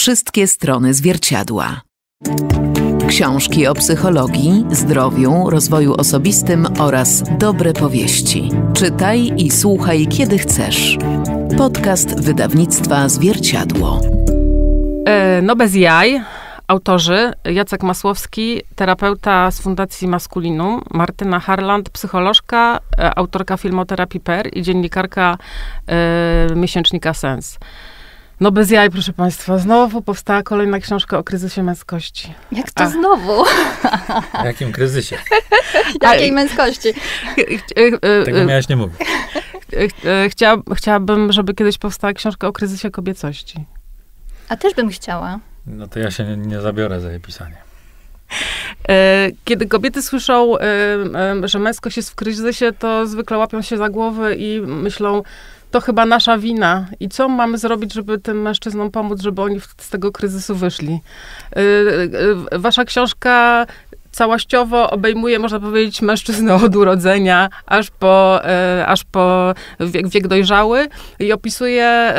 wszystkie strony zwierciadła. Książki o psychologii, zdrowiu, rozwoju osobistym oraz dobre powieści. Czytaj i słuchaj, kiedy chcesz. Podcast wydawnictwa Zwierciadło. No bez jaj. Autorzy Jacek Masłowski, terapeuta z Fundacji Maskulinum, Martyna Harland, psycholożka, autorka filmoterapii PER i dziennikarka miesięcznika Sens. No bez jaj, proszę państwa, znowu powstała kolejna książka o kryzysie męskości. Jak to znowu? O jakim kryzysie? Jakiej męskości? Tego miałaś nie mówić. Chciałabym, żeby kiedyś powstała książka o kryzysie kobiecości. A też bym chciała. No to ja się nie zabiorę za jej pisanie. Kiedy kobiety słyszą, że męskość jest w kryzysie, to zwykle łapią się za głowę i myślą, to chyba nasza wina. I co mamy zrobić, żeby tym mężczyznom pomóc, żeby oni z tego kryzysu wyszli? Wasza książka całościowo obejmuje, można powiedzieć, mężczyznę od urodzenia, aż po wiek dojrzały i opisuje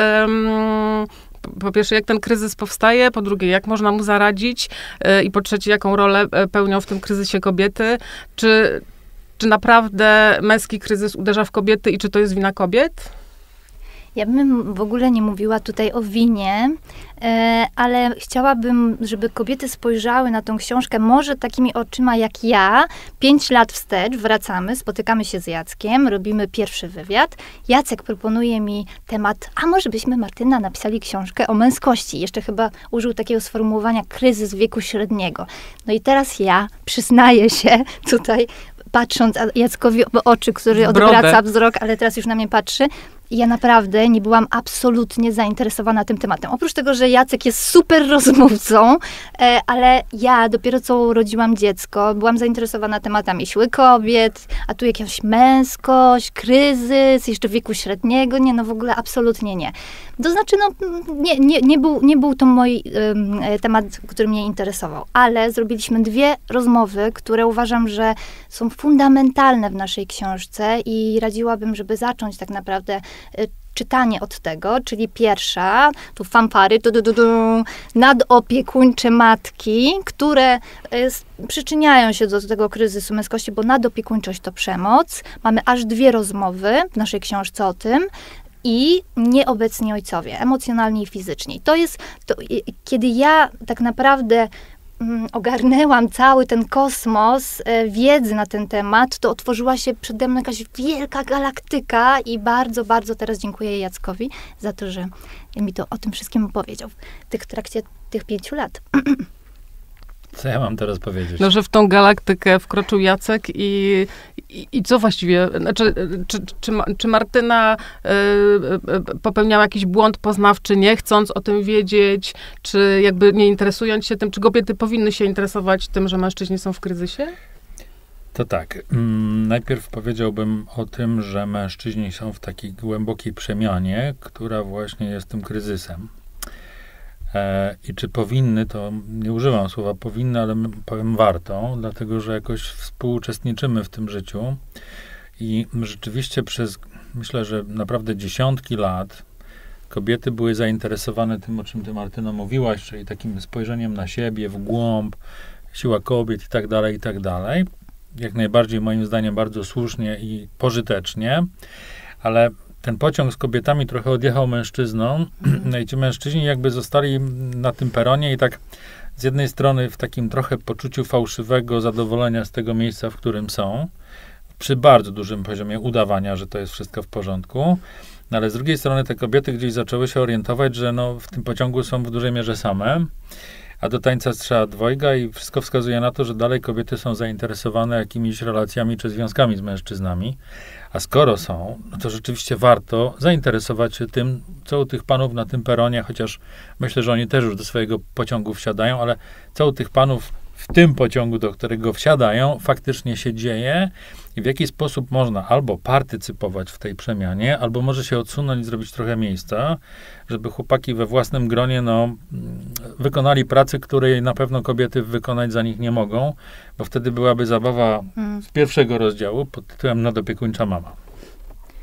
po pierwsze, jak ten kryzys powstaje, po drugie, jak można mu zaradzić i po trzecie, jaką rolę pełnią w tym kryzysie kobiety. Czy naprawdę męski kryzys uderza w kobiety i czy to jest wina kobiet? Ja bym w ogóle nie mówiła tutaj o winie, ale chciałabym, żeby kobiety spojrzały na tą książkę może takimi oczyma jak ja. 5 lat wstecz wracamy, spotykamy się z Jackiem, robimy pierwszy wywiad. Jacek proponuje mi temat, a może byśmy, Martyna, napisali książkę o męskości. Jeszcze chyba użył takiego sformułowania kryzys wieku średniego. No i teraz ja przyznaję się tutaj, patrząc Jackowi w oczy, który odwraca wzrok, ale teraz już na mnie patrzy. I ja naprawdę nie byłam absolutnie zainteresowana tym tematem. Oprócz tego, że Jacek jest super rozmówcą, ale ja dopiero co urodziłam dziecko, byłam zainteresowana tematami siły kobiet, a tu jakaś męskość, kryzys, jeszcze wieku średniego. Nie, no w ogóle absolutnie nie. To znaczy, no nie był to mój temat, który mnie interesował, ale zrobiliśmy 2 rozmowy, które uważam, że są fundamentalne w naszej książce i radziłabym, żeby zacząć tak naprawdę czytanie od tego, czyli pierwsza, tu fanfary, nadopiekuńcze matki, które przyczyniają się do tego kryzysu męskości, bo nadopiekuńczość to przemoc. Mamy aż 2 rozmowy w naszej książce o tym. I nieobecni ojcowie, emocjonalnie i fizycznie. Kiedy ja tak naprawdę ogarnęłam cały ten kosmos wiedzy na ten temat, to otworzyła się przede mną jakaś wielka galaktyka i bardzo, bardzo teraz dziękuję Jackowi za to, że mi to o tym wszystkim opowiedział w trakcie tych 5 lat. Co ja mam teraz powiedzieć? No, że w tą galaktykę wkroczył Jacek i co właściwie? Znaczy, czy Martyna popełniała jakiś błąd poznawczy, nie chcąc o tym wiedzieć, czy jakby nie interesując się tym, czy kobiety powinny się interesować tym, że mężczyźni są w kryzysie? To tak. Najpierw powiedziałbym o tym, że mężczyźni są w takiej głębokiej przemianie, która właśnie jest tym kryzysem. I czy powinny, to nie używam słowa powinny, ale powiem warto, dlatego że jakoś współuczestniczymy w tym życiu i rzeczywiście myślę, że naprawdę dziesiątki lat kobiety były zainteresowane tym, o czym ty, Martyno, mówiłaś, czyli takim spojrzeniem na siebie, w głąb, siła kobiet i tak dalej, i tak dalej. Jak najbardziej, moim zdaniem, bardzo słusznie i pożytecznie, ale ten pociąg z kobietami trochę odjechał mężczyznom, no i ci mężczyźni jakby zostali na tym peronie i tak z jednej strony w takim trochę poczuciu fałszywego zadowolenia z tego miejsca, w którym są, przy bardzo dużym poziomie udawania, że to jest wszystko w porządku, no ale z drugiej strony te kobiety gdzieś zaczęły się orientować, że no w tym pociągu są w dużej mierze same, a do tańca trzeba 2 i wszystko wskazuje na to, że dalej kobiety są zainteresowane jakimiś relacjami czy związkami z mężczyznami. A skoro są, no to rzeczywiście warto zainteresować się tym, co u tych panów na tym peronie, chociaż myślę, że oni też już do swojego pociągu wsiadają, ale co u tych panów w tym pociągu, do którego wsiadają, faktycznie się dzieje i w jaki sposób można albo partycypować w tej przemianie, albo może się odsunąć i zrobić trochę miejsca, żeby chłopaki we własnym gronie wykonali pracę, której na pewno kobiety wykonać za nich nie mogą, bo wtedy byłaby zabawa z pierwszego rozdziału pod tytułem Nadopiekuńcza mama.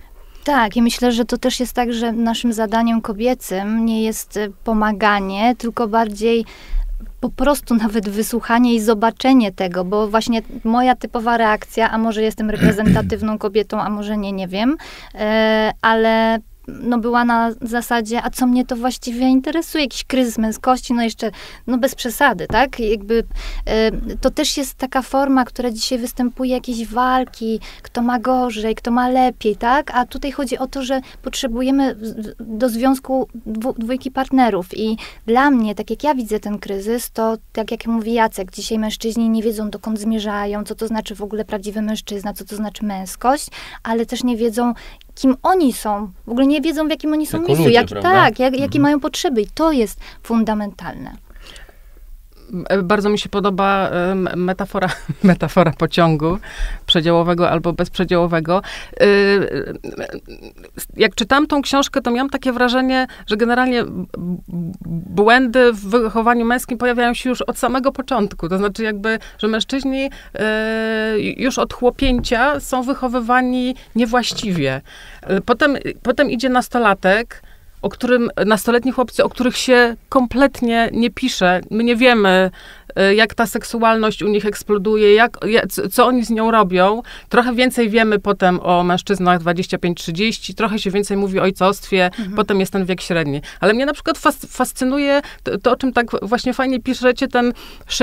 Tak, i myślę, że to też jest tak, że naszym zadaniem kobiecym nie jest pomaganie, tylko bardziej po prostu nawet wysłuchanie i zobaczenie tego, bo właśnie moja typowa reakcja, a może jestem reprezentatywną kobietą, a może nie wiem, ale no była na zasadzie, a co mnie to właściwie interesuje, jakiś kryzys męskości, no jeszcze, no bez przesady, tak? Jakby to też jest taka forma, która dzisiaj występuje, jakieś walki, kto ma gorzej, kto ma lepiej, tak? A tutaj chodzi o to, że potrzebujemy do związku dwójki partnerów i dla mnie, tak jak ja widzę ten kryzys, to tak jak mówi Jacek, dzisiaj mężczyźni nie wiedzą, dokąd zmierzają, co to znaczy w ogóle prawdziwy mężczyzna, co to znaczy męskość, ale też nie wiedzą, kim oni są. W ogóle nie wiedzą, w jakim oni są miejscu. Jakie mają potrzeby. I to jest fundamentalne. Bardzo mi się podoba metafora pociągu przedziałowego albo bezprzedziałowego. Jak czytałam tą książkę, to miałam takie wrażenie, że generalnie błędy w wychowaniu męskim pojawiają się już od samego początku. To znaczy jakby, że mężczyźni już od chłopięcia są wychowywani niewłaściwie. Potem idzie nastolatek, nastoletni chłopcy, o których się kompletnie nie pisze. My nie wiemy, jak ta seksualność u nich eksploduje, co oni z nią robią. Trochę więcej wiemy potem o mężczyznach 25-30, trochę się więcej mówi o ojcostwie, potem jest ten wiek średni. Ale mnie na przykład fascynuje to, o czym tak właśnie fajnie piszecie, ten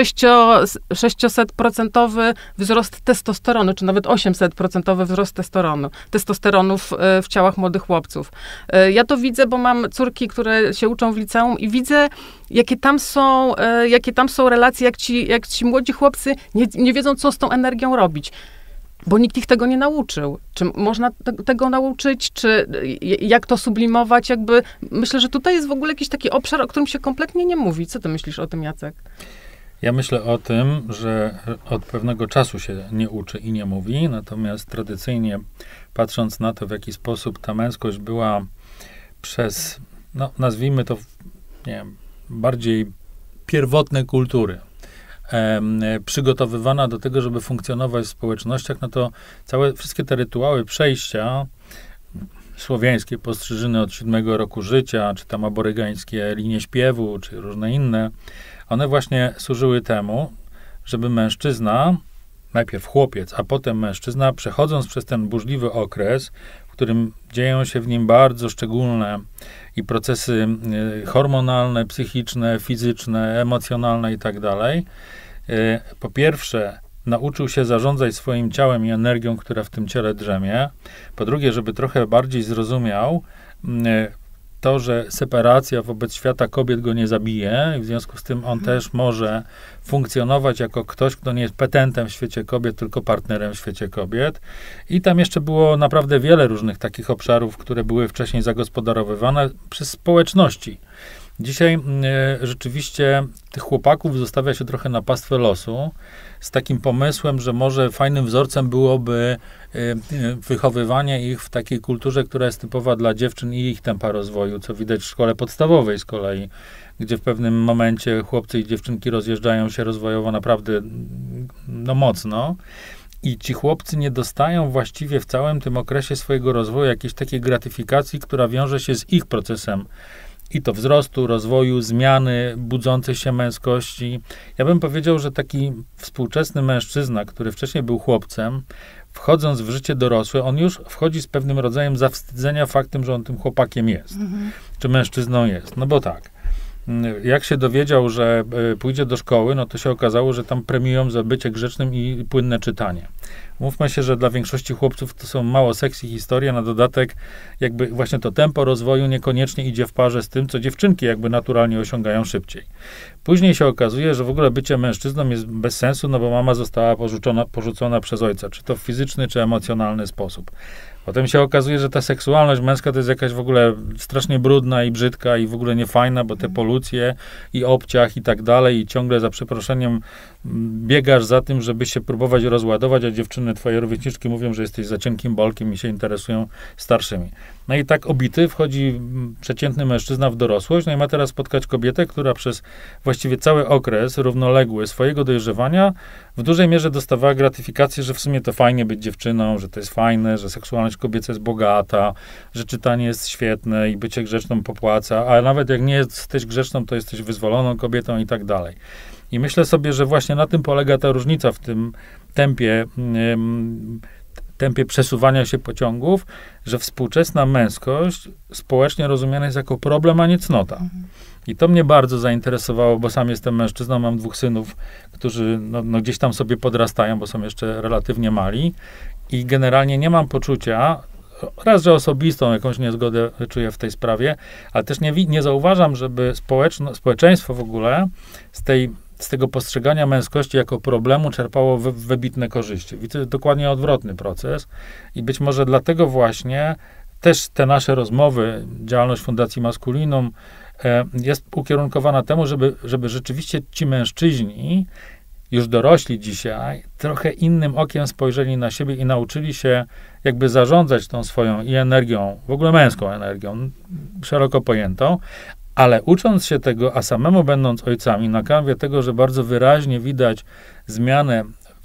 600% wzrost testosteronu, czy nawet 800% wzrost testosteronu w ciałach młodych chłopców. Ja to widzę, bo mam córki, które się uczą w liceum i widzę, jakie tam są relacje, jak ci młodzi chłopcy nie wiedzą, co z tą energią robić. Bo nikt ich tego nie nauczył. Czy można tego nauczyć, czy jak to sublimować? Jakby myślę, że tutaj jest w ogóle jakiś taki obszar, o którym się kompletnie nie mówi. Co ty myślisz o tym, Jacek? Ja myślę o tym, że od pewnego czasu się nie uczy i nie mówi, natomiast tradycyjnie patrząc na to, w jaki sposób ta męskość była przez, no nazwijmy to, nie wiem, bardziej pierwotne kultury, przygotowywana do tego, żeby funkcjonować w społecznościach, no to wszystkie te rytuały przejścia słowiańskie, postrzyżyny od 7 roku życia, czy tam aborygańskie linie śpiewu, czy różne inne, one właśnie służyły temu, żeby mężczyzna, najpierw chłopiec, a potem mężczyzna, przechodząc przez ten burzliwy okres, w którym dzieją się w nim bardzo szczególne i procesy hormonalne, psychiczne, fizyczne, emocjonalne i tak dalej, po pierwsze nauczył się zarządzać swoim ciałem i energią, która w tym ciele drzemie. Po drugie, żeby trochę bardziej zrozumiał to, że separacja wobec świata kobiet go nie zabije i w związku z tym on też może funkcjonować jako ktoś, kto nie jest petentem w świecie kobiet, tylko partnerem w świecie kobiet. I tam jeszcze było naprawdę wiele różnych takich obszarów, które były wcześniej zagospodarowywane przez społeczności. Dzisiaj rzeczywiście tych chłopaków zostawia się trochę na pastwę losu z takim pomysłem, że może fajnym wzorcem byłoby wychowywanie ich w takiej kulturze, która jest typowa dla dziewczyn i ich tempa rozwoju, co widać w szkole podstawowej z kolei, gdzie w pewnym momencie chłopcy i dziewczynki rozjeżdżają się rozwojowo naprawdę mocno. I ci chłopcy nie dostają właściwie w całym tym okresie swojego rozwoju jakiejś takiej gratyfikacji, która wiąże się z ich procesem i to wzrostu, rozwoju, zmiany, budzącej się męskości. Ja bym powiedział, że taki współczesny mężczyzna, który wcześniej był chłopcem, wchodząc w życie dorosłe, on już wchodzi z pewnym rodzajem zawstydzenia faktem, że on tym chłopakiem jest. Czy mężczyzną jest. No bo tak, jak się dowiedział, że pójdzie do szkoły, no to się okazało, że tam premiują za bycie grzecznym i płynne czytanie. Mówmy się, że dla większości chłopców to są mało sexy historie, na dodatek jakby właśnie to tempo rozwoju niekoniecznie idzie w parze z tym, co dziewczynki jakby naturalnie osiągają szybciej. Później się okazuje, że w ogóle bycie mężczyzną jest bez sensu, no bo mama została porzucona przez ojca, czy to w fizyczny, czy emocjonalny sposób. Potem się okazuje, że ta seksualność męska to jest jakaś w ogóle strasznie brudna i brzydka i w ogóle niefajna, bo te polucje i obciach i tak dalej i ciągle za przeproszeniem biegasz za tym, żeby się próbować rozładować, a dziewczyny, twoje rówieśniczki mówią, że jesteś za cienkim bolkiem i się interesują starszymi. No i tak obity wchodzi przeciętny mężczyzna w dorosłość, no i ma teraz spotkać kobietę, która przez właściwie cały okres równoległy swojego dojrzewania w dużej mierze dostawała gratyfikację, że w sumie to fajnie być dziewczyną, że to jest fajne, że seksualność kobieca jest bogata, że czytanie jest świetne i bycie grzeczną popłaca, a nawet jak nie jesteś grzeczną, to jesteś wyzwoloną kobietą i tak dalej. I myślę sobie, że właśnie na tym polega ta różnica w tym tempie przesuwania się pociągów, że współczesna męskość społecznie rozumiana jest jako problem, a nie cnota. I to mnie bardzo zainteresowało, bo sam jestem mężczyzną, mam 2 synów, którzy no gdzieś tam sobie podrastają, bo są jeszcze relatywnie mali i generalnie nie mam poczucia, raz, że osobistą jakąś niezgodę czuję w tej sprawie, ale też nie zauważam, żeby społeczeństwo w ogóle z tego postrzegania męskości jako problemu czerpało wybitne korzyści. Widzę dokładnie odwrotny proces i być może dlatego właśnie też te nasze rozmowy, działalność Fundacji Maskulinum jest ukierunkowana temu, żeby rzeczywiście ci mężczyźni, już dorośli dzisiaj, trochę innym okiem spojrzeli na siebie i nauczyli się jakby zarządzać tą swoją i energią, w ogóle męską energią, szeroko pojętą, ale ucząc się tego, a samemu będąc ojcami, na kanwie tego, że bardzo wyraźnie widać zmianę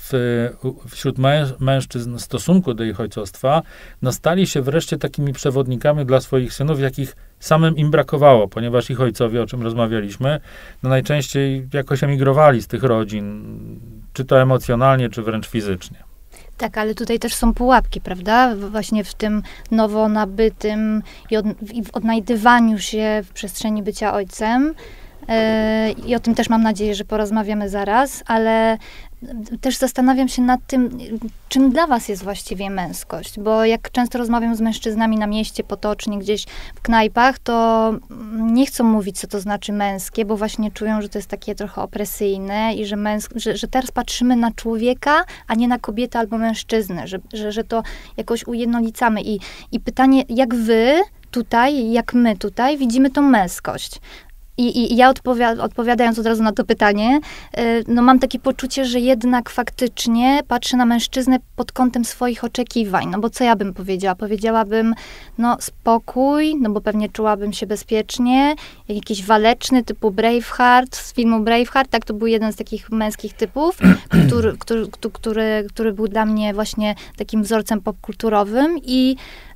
wśród mężczyzn w stosunku do ich ojcostwa, no stali się wreszcie takimi przewodnikami dla swoich synów, jakich samym im brakowało, ponieważ ich ojcowie, o czym rozmawialiśmy, no najczęściej jakoś emigrowali z tych rodzin, czy to emocjonalnie, czy wręcz fizycznie. Tak, ale tutaj też są pułapki, prawda? Właśnie w tym nowo nabytym i w odnajdywaniu się w przestrzeni bycia ojcem. I o tym też mam nadzieję, że porozmawiamy zaraz, ale też zastanawiam się nad tym, czym dla was jest właściwie męskość, bo jak często rozmawiam z mężczyznami na mieście, potocznie, gdzieś w knajpach, to nie chcą mówić, co to znaczy męskie, bo właśnie czują, że to jest takie trochę opresyjne i że teraz patrzymy na człowieka, a nie na kobietę albo mężczyznę, że to jakoś ujednolicamy. I pytanie, jak wy tutaj, jak my tutaj widzimy tą męskość? I ja odpowiadając od razu na to pytanie, no mam takie poczucie, że jednak faktycznie patrzę na mężczyznę pod kątem swoich oczekiwań. No bo co ja bym powiedziała? Powiedziałabym, no spokój, no bo pewnie czułabym się bezpiecznie. Jakiś waleczny typu Braveheart, z filmu Braveheart, tak, to był jeden z takich męskich typów, który był dla mnie właśnie takim wzorcem popkulturowym i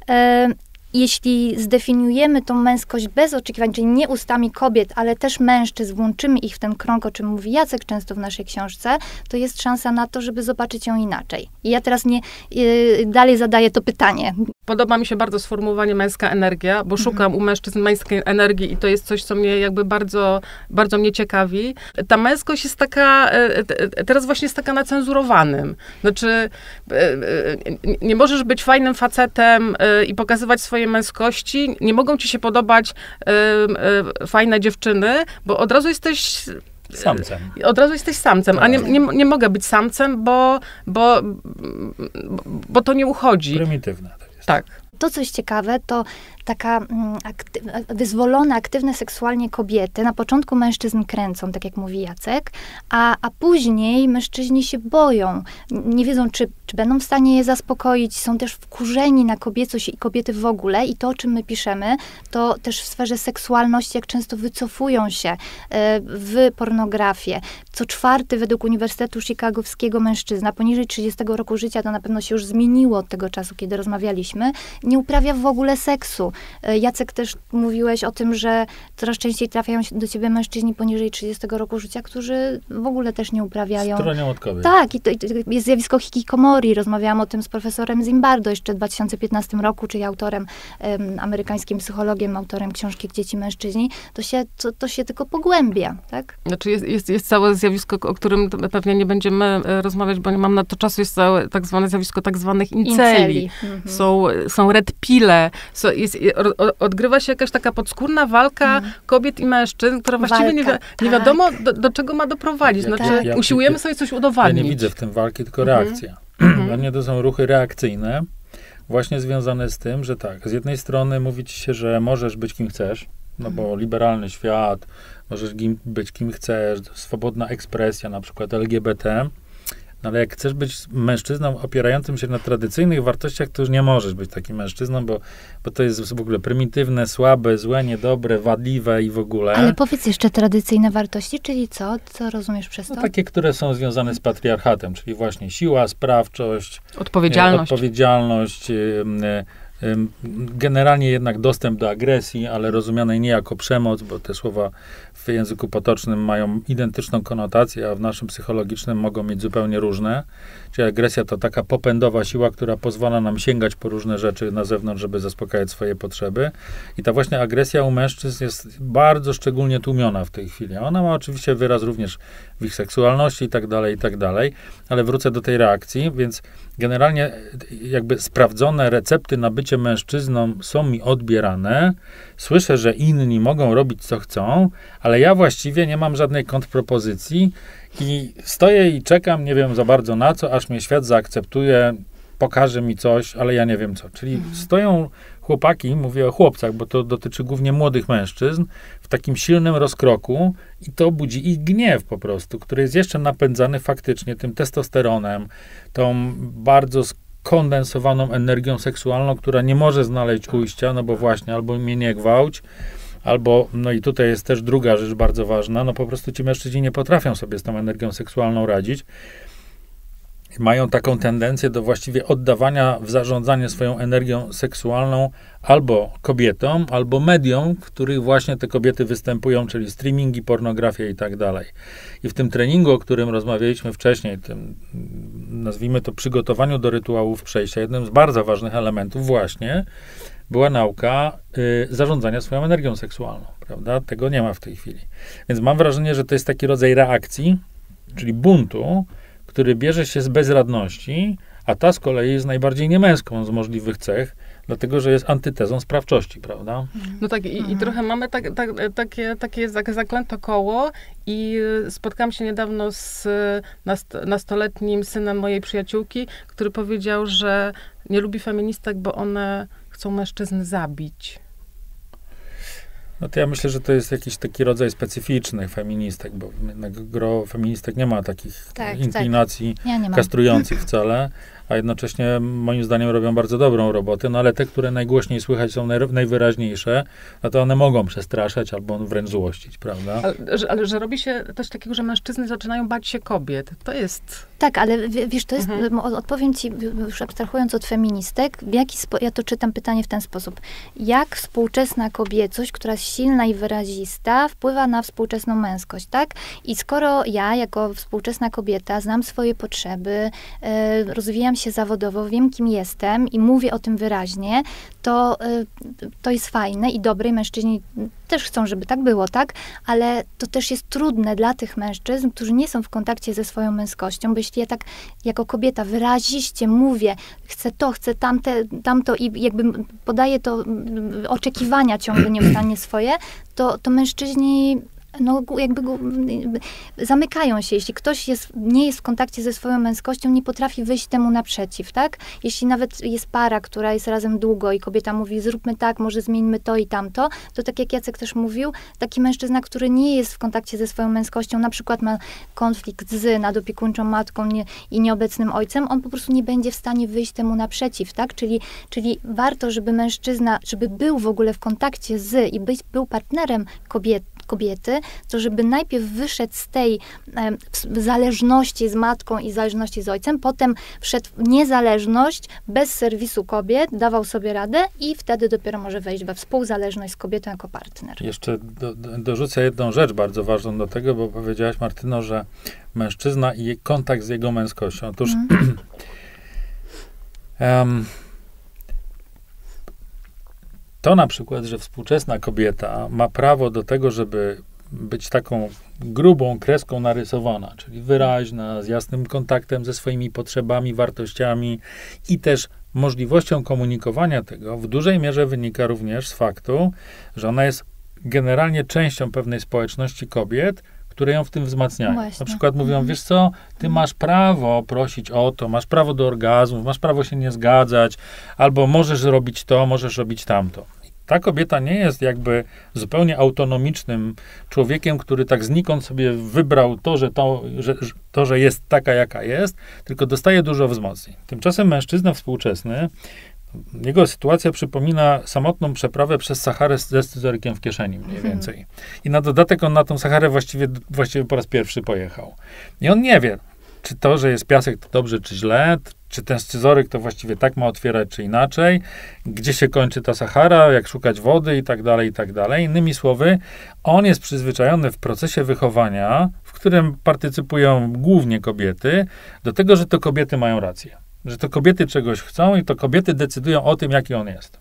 jeśli zdefiniujemy tą męskość bez oczekiwań, czyli nie ustami kobiet, ale też mężczyzn, włączymy ich w ten krąg, o czym mówi Jacek często w naszej książce, to jest szansa na to, żeby zobaczyć ją inaczej. I ja teraz dalej zadaję to pytanie. Podoba mi się bardzo sformułowanie męska energia, bo szukam u mężczyzn męskiej energii i to jest coś, co mnie jakby bardzo, bardzo mnie ciekawi. Ta męskość jest taka, teraz właśnie jest taka na cenzurowanym. Znaczy, nie możesz być fajnym facetem i pokazywać swojej męskości, nie mogą ci się podobać fajne dziewczyny, bo od razu jesteś samcem. Od razu jesteś samcem, a nie mogę być samcem, bo to nie uchodzi. Prymitywne to jest. Tak. To, co jest ciekawe, to taka wyzwolone, aktywne seksualnie kobiety, na początku mężczyzn kręcą, tak jak mówi Jacek, a później mężczyźni się boją. Nie wiedzą, czy będą w stanie je zaspokoić, są też wkurzeni na kobiecość i kobiety w ogóle i to, o czym my piszemy, to też w sferze seksualności, jak często wycofują się w pornografię. Co 4. według Uniwersytetu Chicagowskiego mężczyzna poniżej 30 roku życia, to na pewno się już zmieniło od tego czasu, kiedy rozmawialiśmy, nie uprawia w ogóle seksu. Jacek, też mówiłeś o tym, że coraz częściej trafiają do ciebie mężczyźni poniżej 30 roku życia, którzy w ogóle też nie uprawiają. Stronią od kobiet. Tak, i to jest zjawisko hikikomori. Rozmawiałam o tym z profesorem Zimbardo jeszcze w 2015 roku, czyli autorem, amerykańskim psychologiem, autorem książki Dzieci mężczyźni. To się tylko pogłębia, tak? Znaczy jest całe zjawisko, o którym pewnie nie będziemy rozmawiać, bo nie mam na to czasu, jest całe tak zwane zjawisko tak zwanych inceli. Są red pille, odgrywa się jakaś taka podskórna walka kobiet i mężczyzn, która właściwie nie wiadomo, do czego ma doprowadzić. Znaczy, usiłujemy sobie coś udowodnić. Ja nie widzę w tym walki, tylko reakcja. Dla mnie to są ruchy reakcyjne, właśnie związane z tym, że tak, z jednej strony mówi ci się, że możesz być kim chcesz, no bo liberalny świat, możesz być kim chcesz, swobodna ekspresja, na przykład LGBT, No ale jak chcesz być mężczyzną opierającym się na tradycyjnych wartościach, to już nie możesz być takim mężczyzną, bo to jest w ogóle prymitywne, słabe, złe, niedobre, wadliwe i w ogóle. Ale powiedz jeszcze tradycyjne wartości, czyli co? Co rozumiesz przez to? No, takie, które są związane z patriarchatem, czyli właśnie siła, sprawczość, odpowiedzialność. Generalnie jednak dostęp do agresji, ale rozumianej nie jako przemoc, bo te słowa w języku potocznym mają identyczną konotację, a w naszym psychologicznym mogą mieć zupełnie różne. Czyli agresja to taka popędowa siła, która pozwala nam sięgać po różne rzeczy na zewnątrz, żeby zaspokajać swoje potrzeby. I ta właśnie agresja u mężczyzn jest bardzo szczególnie tłumiona w tej chwili. Ona ma oczywiście wyraz również w ich seksualności i tak dalej, ale wrócę do tej reakcji, więc generalnie jakby sprawdzone recepty na bycie mężczyzną są mi odbierane. Słyszę, że inni mogą robić co chcą, ale ja właściwie nie mam żadnej kontrpropozycji i stoję i czekam, nie wiem za bardzo na co, aż mnie świat zaakceptuje, pokaże mi coś, ale ja nie wiem co. Czyli stoją chłopaki, mówię o chłopcach, bo to dotyczy głównie młodych mężczyzn, w takim silnym rozkroku i to budzi ich gniew po prostu, który jest jeszcze napędzany faktycznie tym testosteronem, tą bardzo skondensowaną energią seksualną, która nie może znaleźć ujścia, no bo właśnie albo mnie nie gwałć, albo, no i tutaj jest też druga rzecz bardzo ważna, no po prostu ci mężczyźni nie potrafią sobie z tą energią seksualną radzić. Mają taką tendencję do właściwie oddawania w zarządzanie swoją energią seksualną albo kobietom, albo mediom, w których właśnie te kobiety występują, czyli streamingi, pornografia i tak dalej. I w tym treningu, o którym rozmawialiśmy wcześniej, tym, nazwijmy to, przygotowaniu do rytuałów przejścia, jednym z bardzo ważnych elementów właśnie była nauka zarządzania swoją energią seksualną, prawda? Tego nie ma w tej chwili. Więc mam wrażenie, że to jest taki rodzaj reakcji, czyli buntu, który bierze się z bezradności, a ta z kolei jest najbardziej niemęską z możliwych cech, dlatego, że jest antytezą sprawczości, prawda? No tak, i trochę mamy takie zaklęte koło i spotkałam się niedawno z nastoletnim synem mojej przyjaciółki, który powiedział, że nie lubi feministek, bo one chcą mężczyzn zabić. No to ja myślę, że to jest jakiś taki rodzaj specyficznych feministek, bo gro feministek nie ma takich inklinacji kastrujących wcale, a jednocześnie moim zdaniem robią bardzo dobrą robotę, no ale te, które najgłośniej słychać są najwyraźniejsze, no to one mogą przestraszać albo wręcz złościć, prawda? Ale że robi się coś takiego, że mężczyzny zaczynają bać się kobiet. To jest... Tak, ale wiesz, to jest, odpowiem ci, już abstrahując od feministek, ja to czytam pytanie w ten sposób. Jak współczesna kobiecość, która jest silna i wyrazista, wpływa na współczesną męskość, tak? I skoro ja, jako współczesna kobieta, znam swoje potrzeby, rozwijam się zawodowo, wiem, kim jestem i mówię o tym wyraźnie, to jest fajne i dobre, i mężczyźni też chcą, żeby tak było, tak? Ale to też jest trudne dla tych mężczyzn, którzy nie są w kontakcie ze swoją męskością, bo jeśli ja tak jako kobieta wyraziście mówię, chcę to, chcę tamto i jakby podaję to oczekiwania ciągle nieustannie swoje, to mężczyźni zamykają się. Jeśli ktoś nie jest w kontakcie ze swoją męskością, nie potrafi wyjść temu naprzeciw, tak? Jeśli nawet jest para, która jest razem długo i kobieta mówi, zróbmy tak, może zmieńmy to i tamto, to tak jak Jacek też mówił, taki mężczyzna, który nie jest w kontakcie ze swoją męskością, na przykład ma konflikt z nadopiekuńczą matką i nieobecnym ojcem, on po prostu nie będzie w stanie wyjść temu naprzeciw, tak? Czyli warto, żeby mężczyzna, żeby był w ogóle w kontakcie i był partnerem kobiety, to żeby najpierw wyszedł z tej zależności z matką i zależności z ojcem, potem wszedł w niezależność, bez serwisu kobiet, dawał sobie radę i wtedy dopiero może wejść we współzależność z kobietą jako partner. Jeszcze dorzucę jedną rzecz bardzo ważną do tego, bo powiedziałaś, Martyno, że mężczyzna i kontakt z jego męskością. Otóż to na przykład, że współczesna kobieta ma prawo do tego, żeby być taką grubą kreską narysowana, czyli wyraźna, z jasnym kontaktem ze swoimi potrzebami, wartościami i też możliwością komunikowania tego, w dużej mierze wynika również z faktu, że ona jest generalnie częścią pewnej społeczności kobiet, które ją w tym wzmacniają. Właśnie. Na przykład mówią, wiesz co, ty masz prawo prosić o to, masz prawo do orgazmów, masz prawo się nie zgadzać, albo możesz robić to, możesz robić tamto. Ta kobieta nie jest jakby zupełnie autonomicznym człowiekiem, który tak znikąd sobie wybrał to, że jest taka, jaka jest, tylko dostaje dużo wzmocnień. Tymczasem mężczyzna współczesny, jego sytuacja przypomina samotną przeprawę przez Saharę ze scyzorykiem w kieszeni mniej więcej. I na dodatek on na tą Saharę właściwie po raz pierwszy pojechał. I on nie wie, czy to, że jest piasek, to dobrze, czy źle, czy ten scyzoryk to właściwie tak ma otwierać, czy inaczej, gdzie się kończy ta Sahara, jak szukać wody i tak dalej, i tak dalej. Innymi słowy, on jest przyzwyczajony w procesie wychowania, w którym partycypują głównie kobiety, do tego, że to kobiety mają rację. Że to kobiety czegoś chcą i to kobiety decydują o tym, jaki on jest.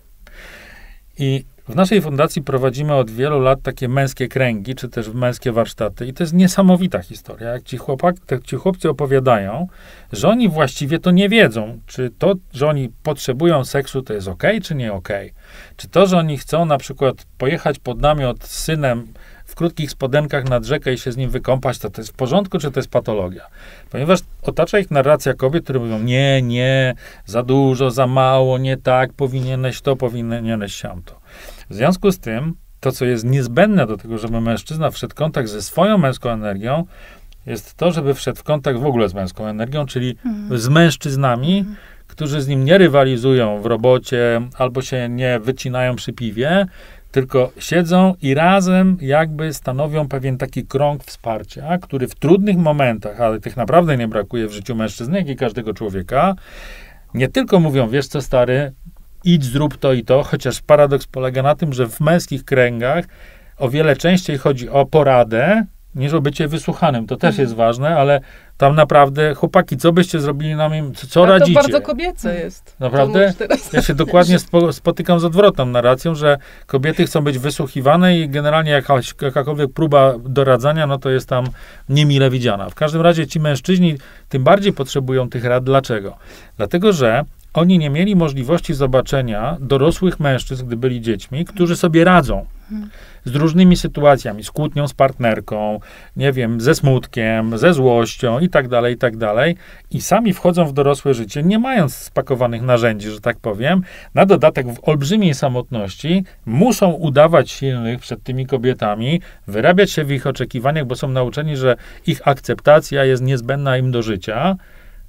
I w naszej fundacji prowadzimy od wielu lat takie męskie kręgi, czy też męskie warsztaty i to jest niesamowita historia. Jak ci chłopcy opowiadają, że oni właściwie to nie wiedzą, czy to, że oni potrzebują seksu, to jest okej, czy nie okej. Czy to, że oni chcą na przykład pojechać pod namiot z synem w krótkich spodenkach nad rzekę i się z nim wykąpać, to jest w porządku, czy to jest patologia? Ponieważ otacza ich narracja kobiet, które mówią, nie, za dużo, za mało, nie tak, powinieneś to, powinieneś siamto. W związku z tym, to, co jest niezbędne do tego, żeby mężczyzna wszedł w kontakt ze swoją męską energią, jest to, żeby wszedł w kontakt w ogóle z męską energią, czyli z mężczyznami, którzy z nim nie rywalizują w robocie, albo się nie wycinają przy piwie, tylko siedzą i razem jakby stanowią pewien taki krąg wsparcia, który w trudnych momentach, ale tych naprawdę nie brakuje w życiu mężczyzny, jak i każdego człowieka, nie tylko mówią, wiesz co stary, idź, zrób to i to, chociaż paradoks polega na tym, że w męskich kręgach o wiele częściej chodzi o poradę, niż o bycie wysłuchanym. To też jest ważne, ale tam naprawdę, chłopaki, co byście zrobili na mnie, co radzicie? To bardzo kobiece jest. Naprawdę? Ja się dokładnie spotykam z odwrotną narracją, że kobiety chcą być wysłuchiwane i generalnie jakakolwiek próba doradzania, no to jest tam niemile widziana. W każdym razie ci mężczyźni tym bardziej potrzebują tych rad. Dlaczego? Dlatego, że oni nie mieli możliwości zobaczenia dorosłych mężczyzn, gdy byli dziećmi, którzy sobie radzą z różnymi sytuacjami, z kłótnią z partnerką, nie wiem, ze smutkiem, ze złością i tak dalej, i tak dalej. I sami wchodzą w dorosłe życie, nie mając spakowanych narzędzi, że tak powiem. Na dodatek w olbrzymiej samotności muszą udawać silnych przed tymi kobietami, wyrabiać się w ich oczekiwaniach, bo są nauczeni, że ich akceptacja jest niezbędna im do życia.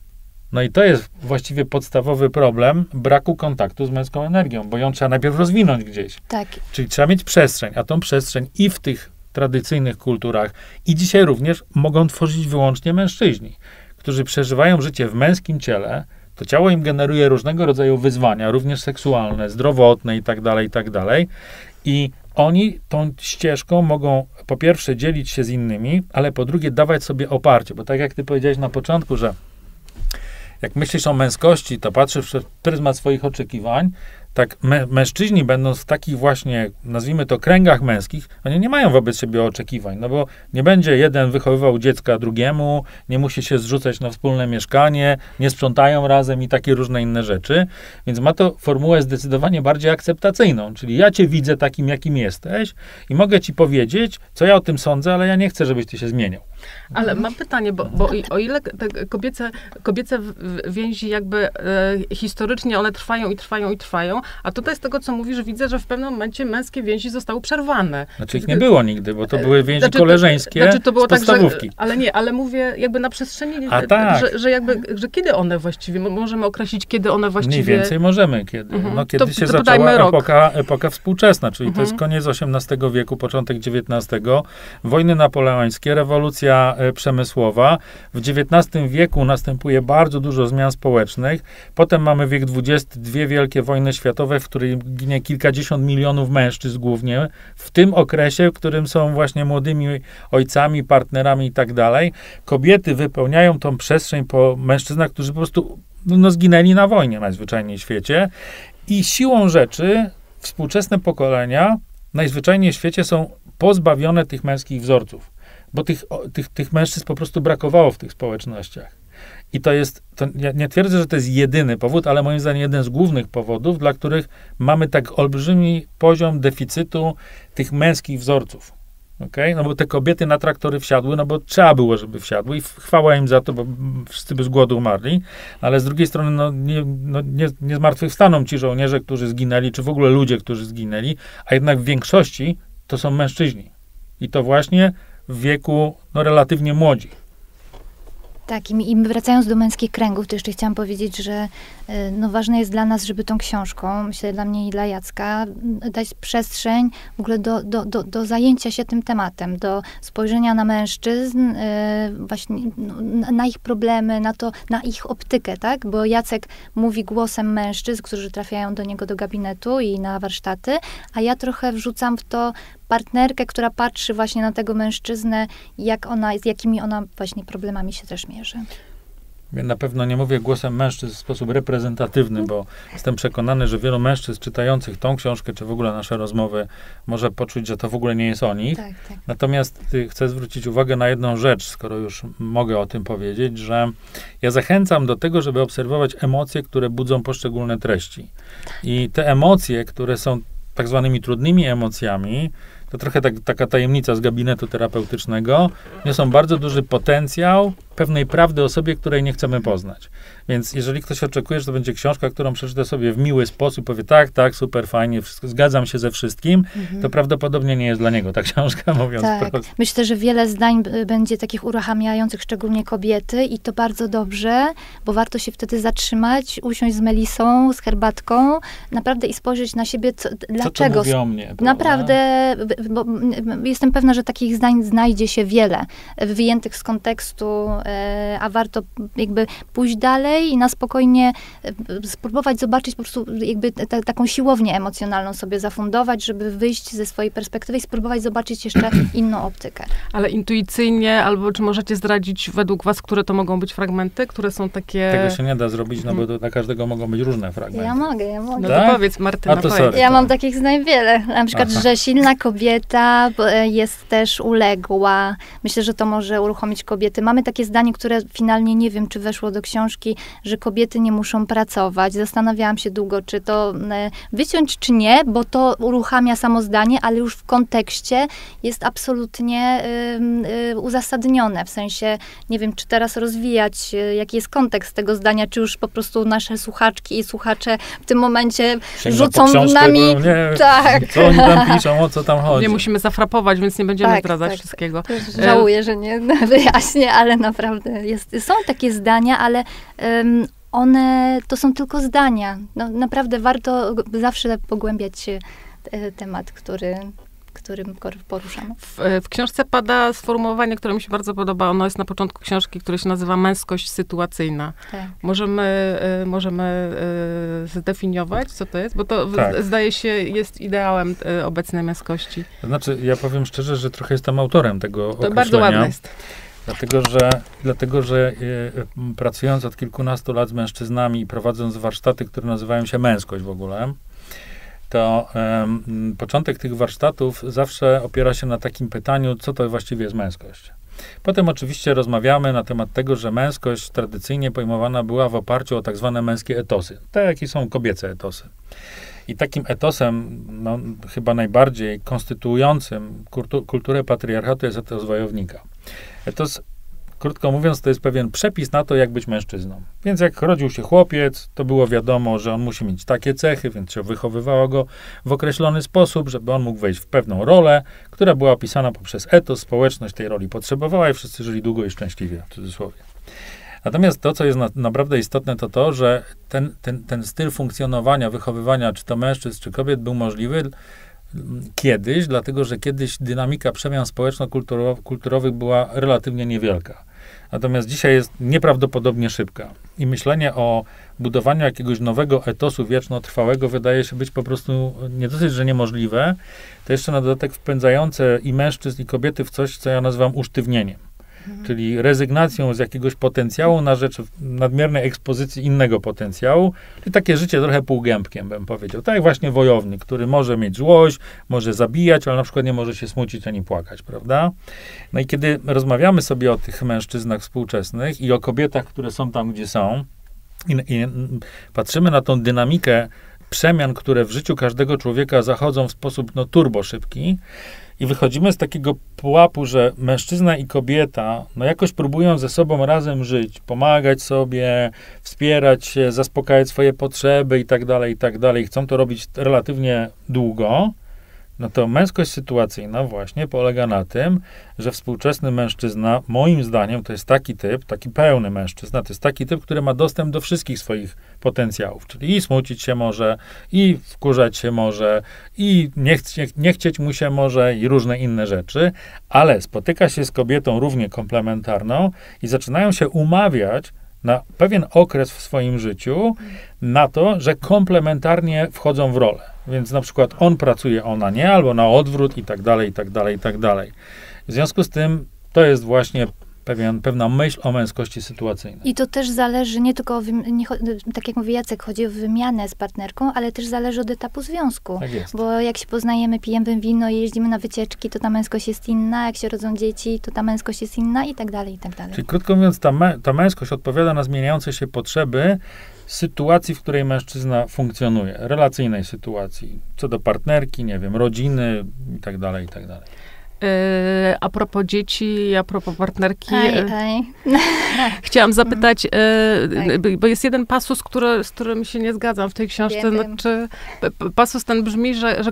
No i to jest właściwie podstawowy problem braku kontaktu z męską energią, bo ją trzeba najpierw rozwinąć gdzieś. Tak. Czyli trzeba mieć przestrzeń, a tą przestrzeń i w tych tradycyjnych kulturach i dzisiaj również mogą tworzyć wyłącznie mężczyźni, którzy przeżywają życie w męskim ciele. To ciało im generuje różnego rodzaju wyzwania, również seksualne, zdrowotne i tak dalej. I oni tą ścieżką mogą po pierwsze dzielić się z innymi, ale po drugie dawać sobie oparcie, bo tak jak ty powiedziałeś na początku, że jak myślisz o męskości, to patrzysz przez pryzmat swoich oczekiwań, tak mężczyźni będąc w takich właśnie, nazwijmy to, kręgach męskich, oni nie mają wobec siebie oczekiwań, no bo nie będzie jeden wychowywał dziecka drugiemu, nie musi się zrzucać na wspólne mieszkanie, nie sprzątają razem i takie różne inne rzeczy, więc ma to formułę zdecydowanie bardziej akceptacyjną, czyli ja cię widzę takim, jakim jesteś i mogę ci powiedzieć, co ja o tym sądzę, ale ja nie chcę, żebyś ty się zmieniał. Ale mam pytanie, bo o ile te kobiece więzi jakby historycznie one trwają, a tutaj z tego, co mówisz, widzę, że w pewnym momencie męskie więzi zostały przerwane. Znaczy ich nie było nigdy, bo to były więzi koleżeńskie to było z podstawówki. Tak, ale mówię jakby na przestrzeni, tak. że kiedy one właściwie, możemy określić, kiedy one właściwie... Mniej więcej możemy, kiedy, kiedy się zaczęła epoka współczesna, czyli to jest koniec XVIII wieku, początek XIX, wojny napoleońskie, rewolucja przemysłowa. W XIX wieku następuje bardzo dużo zmian społecznych. Potem mamy wiek XX, dwie wielkie wojny światowe, w których ginie kilkadziesiąt milionów mężczyzn głównie. W tym okresie, w którym są właśnie młodymi ojcami, partnerami i tak dalej. Kobiety wypełniają tą przestrzeń po mężczyznach, którzy po prostu zginęli na wojnie najzwyczajniej w świecie. I siłą rzeczy współczesne pokolenia najzwyczajniej w świecie są pozbawione tych męskich wzorców. Bo tych mężczyzn po prostu brakowało w tych społecznościach. I ja nie twierdzę, że to jest jedyny powód, ale moim zdaniem jeden z głównych powodów, dla których mamy tak olbrzymi poziom deficytu tych męskich wzorców. Okay? No bo te kobiety na traktory wsiadły, no bo trzeba było, żeby wsiadły i chwała im za to, bo wszyscy by z głodu umarli, ale z drugiej strony nie zmartwychwstaną ci żołnierze, którzy zginęli, czy w ogóle ludzie, którzy zginęli, a jednak w większości to są mężczyźni. I to właśnie w wieku relatywnie młodzi. Tak, i wracając do męskich kręgów, to jeszcze chciałam powiedzieć, że ważne jest dla nas, żeby tą książką, myślę dla mnie i dla Jacka, dać przestrzeń w ogóle do zajęcia się tym tematem, do spojrzenia na mężczyzn, właśnie na ich problemy, na ich optykę, tak? Bo Jacek mówi głosem mężczyzn, którzy trafiają do niego do gabinetu i na warsztaty, a ja trochę wrzucam w to partnerkę, która patrzy właśnie na tego mężczyznę, z jakimi ona właśnie problemami się też mierzy. Ja na pewno nie mówię głosem mężczyzn w sposób reprezentatywny, bo jestem przekonany, że wielu mężczyzn czytających tą książkę, czy w ogóle nasze rozmowy, może poczuć, że to w ogóle nie jest o nich. Tak. Natomiast chcę zwrócić uwagę na jedną rzecz, skoro już mogę o tym powiedzieć, że ja zachęcam do tego, żeby obserwować emocje, które budzą poszczególne treści. I te emocje, które są tak zwanymi trudnymi emocjami, to trochę taka tajemnica z gabinetu terapeutycznego, niosą bardzo duży potencjał pewnej prawdy o sobie, której nie chcemy poznać. Więc jeżeli ktoś oczekuje, że to będzie książka, którą przeczyta sobie w miły sposób, powie tak, super, fajnie, zgadzam się ze wszystkim, to prawdopodobnie nie jest dla niego ta książka, mówiąc prosto. Myślę, że wiele zdań będzie takich uruchamiających, szczególnie kobiety i to bardzo dobrze, bo warto się wtedy zatrzymać, usiąść z melisą, z herbatką, naprawdę i spojrzeć na siebie, dlaczego. Co to mówi o mnie? Naprawdę, bo jestem pewna, że takich zdań znajdzie się wiele, wyjętych z kontekstu, a warto jakby pójść dalej i na spokojnie spróbować zobaczyć po prostu jakby taką siłownię emocjonalną sobie zafundować, żeby wyjść ze swojej perspektywy i spróbować zobaczyć jeszcze inną optykę. Ale intuicyjnie, albo czy możecie zdradzić według was, które to mogą być fragmenty, które są takie... Tego się nie da zrobić, no bo dla każdego mogą być różne fragmenty. Ja mogę. No tak? to powiedz, Martyna, Ja mam takich zdań wiele. Na przykład, że silna kobieta jest też uległa. Myślę, że to może uruchomić kobiety. Mamy takie zdanie, które finalnie nie wiem, czy weszło do książki, że kobiety nie muszą pracować. Zastanawiałam się długo, czy to wyciąć, czy nie, bo to uruchamia samo zdanie, ale już w kontekście jest absolutnie uzasadnione. W sensie, nie wiem, czy teraz rozwijać, jaki jest kontekst tego zdania, czy już po prostu nasze słuchaczki i słuchacze w tym momencie rzucą nami... Tak. Co oni tam piszą, o co tam chodzi. Nie musimy zafrapować, więc nie będziemy zdradzać wszystkiego. Żałuję, że nie wyjaśnię, ale naprawdę są takie zdania, ale one to są tylko zdania. No, naprawdę warto zawsze pogłębiać się temat, którym poruszamy. W książce pada sformułowanie, które mi się bardzo podoba. Ono jest na początku książki, które się nazywa męskość sytuacyjna. Tak. Możemy zdefiniować, co to jest? Bo to zdaje się jest ideałem obecnej męskości. To znaczy, ja powiem szczerze, że trochę jestem autorem tego określenia. To bardzo ładne jest. Dlatego, że pracując od kilkunastu lat z mężczyznami i prowadząc warsztaty, które nazywają się Męskość w ogóle, to początek tych warsztatów zawsze opiera się na takim pytaniu, co to właściwie jest męskość. Potem oczywiście rozmawiamy na temat tego, że męskość tradycyjnie pojmowana była w oparciu o tak zwane męskie etosy, te jakie są kobiece etosy. I takim etosem, chyba najbardziej konstytuującym kulturę patriarchatu jest etos wojownika. Etos, krótko mówiąc, to jest pewien przepis na to, jak być mężczyzną. Więc jak rodził się chłopiec, to było wiadomo, że on musi mieć takie cechy, więc się wychowywało go w określony sposób, żeby on mógł wejść w pewną rolę, która była opisana poprzez etos. Społeczność tej roli potrzebowała i wszyscy żyli długo i szczęśliwie, w cudzysłowie. Natomiast to, co jest naprawdę istotne, to to, że ten styl funkcjonowania, wychowywania, czy to mężczyzn, czy kobiet, był możliwy kiedyś, dlatego że kiedyś dynamika przemian społeczno-kulturowych była relatywnie niewielka. Natomiast dzisiaj jest nieprawdopodobnie szybka. I myślenie o budowaniu jakiegoś nowego etosu wiecznotrwałego wydaje się być po prostu nie dosyć, że niemożliwe, to jeszcze na dodatek wpędzające i mężczyzn, i kobiety w coś, co ja nazywam usztywnieniem. Czyli rezygnacją z jakiegoś potencjału na rzecz nadmiernej ekspozycji innego potencjału. Czyli takie życie trochę półgębkiem, bym powiedział. Tak jak właśnie wojownik, który może mieć złość, może zabijać, ale na przykład nie może się smucić ani płakać, prawda? No i kiedy rozmawiamy sobie o tych mężczyznach współczesnych i o kobietach, które są tam, gdzie są, i patrzymy na tą dynamikę przemian, które w życiu każdego człowieka zachodzą w sposób turbo szybki i wychodzimy z takiego pułapu, że mężczyzna i kobieta jakoś próbują ze sobą razem żyć, pomagać sobie, wspierać się, zaspokajać swoje potrzeby i tak dalej, chcą to robić relatywnie długo, to męskość sytuacyjna właśnie polega na tym, że współczesny mężczyzna, moim zdaniem, to jest taki typ, taki pełny mężczyzna, to jest taki typ, który ma dostęp do wszystkich swoich potencjałów, czyli i smucić się może, i wkurzać się może, i nie chcieć mu się może, i różne inne rzeczy, ale spotyka się z kobietą równie komplementarną i zaczynają się umawiać na pewien okres w swoim życiu na to, że komplementarnie wchodzą w rolę. Więc na przykład on pracuje, ona nie, albo na odwrót i tak dalej, i tak dalej, i tak dalej. W związku z tym to jest właśnie pewna myśl o męskości sytuacyjnej. I to też zależy nie tylko, tak jak mówi Jacek, chodzi o wymianę z partnerką, ale też zależy od etapu związku. Tak jest. Bo jak się poznajemy, pijemy wino i jeździmy na wycieczki, to ta męskość jest inna, jak się rodzą dzieci, to ta męskość jest inna i tak dalej, i tak dalej. Czyli krótko mówiąc, ta męskość odpowiada na zmieniające się potrzeby sytuacji, w której mężczyzna funkcjonuje, relacyjnej sytuacji, co do partnerki, nie wiem, rodziny i tak dalej, i tak dalej. A propos dzieci, a propos partnerki, Ej. chciałam zapytać, bo jest jeden pasus, z którym się nie zgadzam w tej książce. Znaczy, pasus ten brzmi, że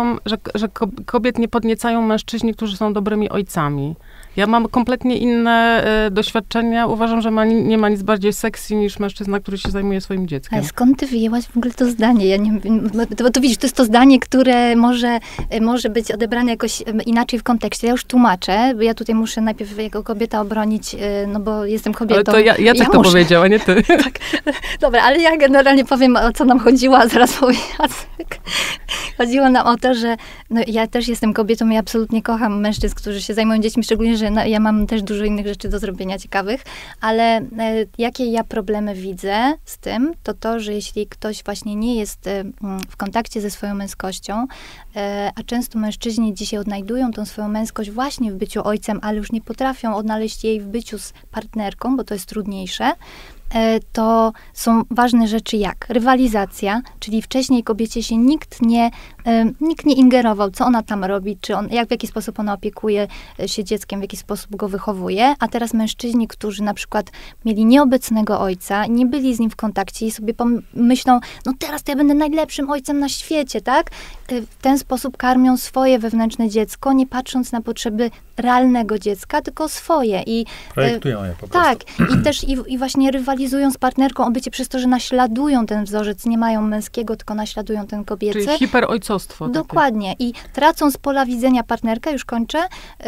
kobiet nie podniecają mężczyźni, którzy są dobrymi ojcami. Ja mam kompletnie inne doświadczenia. Uważam, że nie ma nic bardziej sexy niż mężczyzna, który się zajmuje swoim dzieckiem. Ale skąd ty wyjęłaś w ogóle to zdanie? Ja nie wiem, bo to widzisz, to jest to zdanie, które może być odebrane jakoś inaczej w kontekście. Ja już tłumaczę, bo ja tutaj muszę najpierw jako kobieta obronić, bo jestem kobietą. Ale to Jacek to powiedział, a nie ty. Tak. Dobra, ale ja generalnie powiem, o co nam chodziło, a zaraz powie Jacek. Chodziło nam o to, że ja też jestem kobietą i absolutnie kocham mężczyzn, którzy się zajmują dziećmi, szczególnie, że ja mam też dużo innych rzeczy do zrobienia ciekawych, ale jakie ja problemy widzę z tym, to, że jeśli ktoś właśnie nie jest w kontakcie ze swoją męskością, a często mężczyźni dzisiaj odnajdują tą swoją męskość właśnie w byciu ojcem, ale już nie potrafią odnaleźć jej w byciu z partnerką, bo to jest trudniejsze, to są ważne rzeczy jak rywalizacja, czyli wcześniej kobiecie się nikt nie ingerował, co ona tam robi, w jaki sposób ona opiekuje się dzieckiem, w jaki sposób go wychowuje, a teraz mężczyźni, którzy na przykład mieli nieobecnego ojca, nie byli z nim w kontakcie i sobie myślą, teraz to ja będę najlepszym ojcem na świecie, tak? W ten sposób karmią swoje wewnętrzne dziecko, nie patrząc na potrzeby realnego dziecka, tylko swoje. Projektują je po prostu. Tak. I też i właśnie rywalizują z partnerką o bycie przez to, że naśladują ten wzorzec, nie mają męskiego, tylko naśladują ten kobiecy. Czyli hiperojcostwo. Dokładnie. I tracą z pola widzenia partnerkę, już kończę,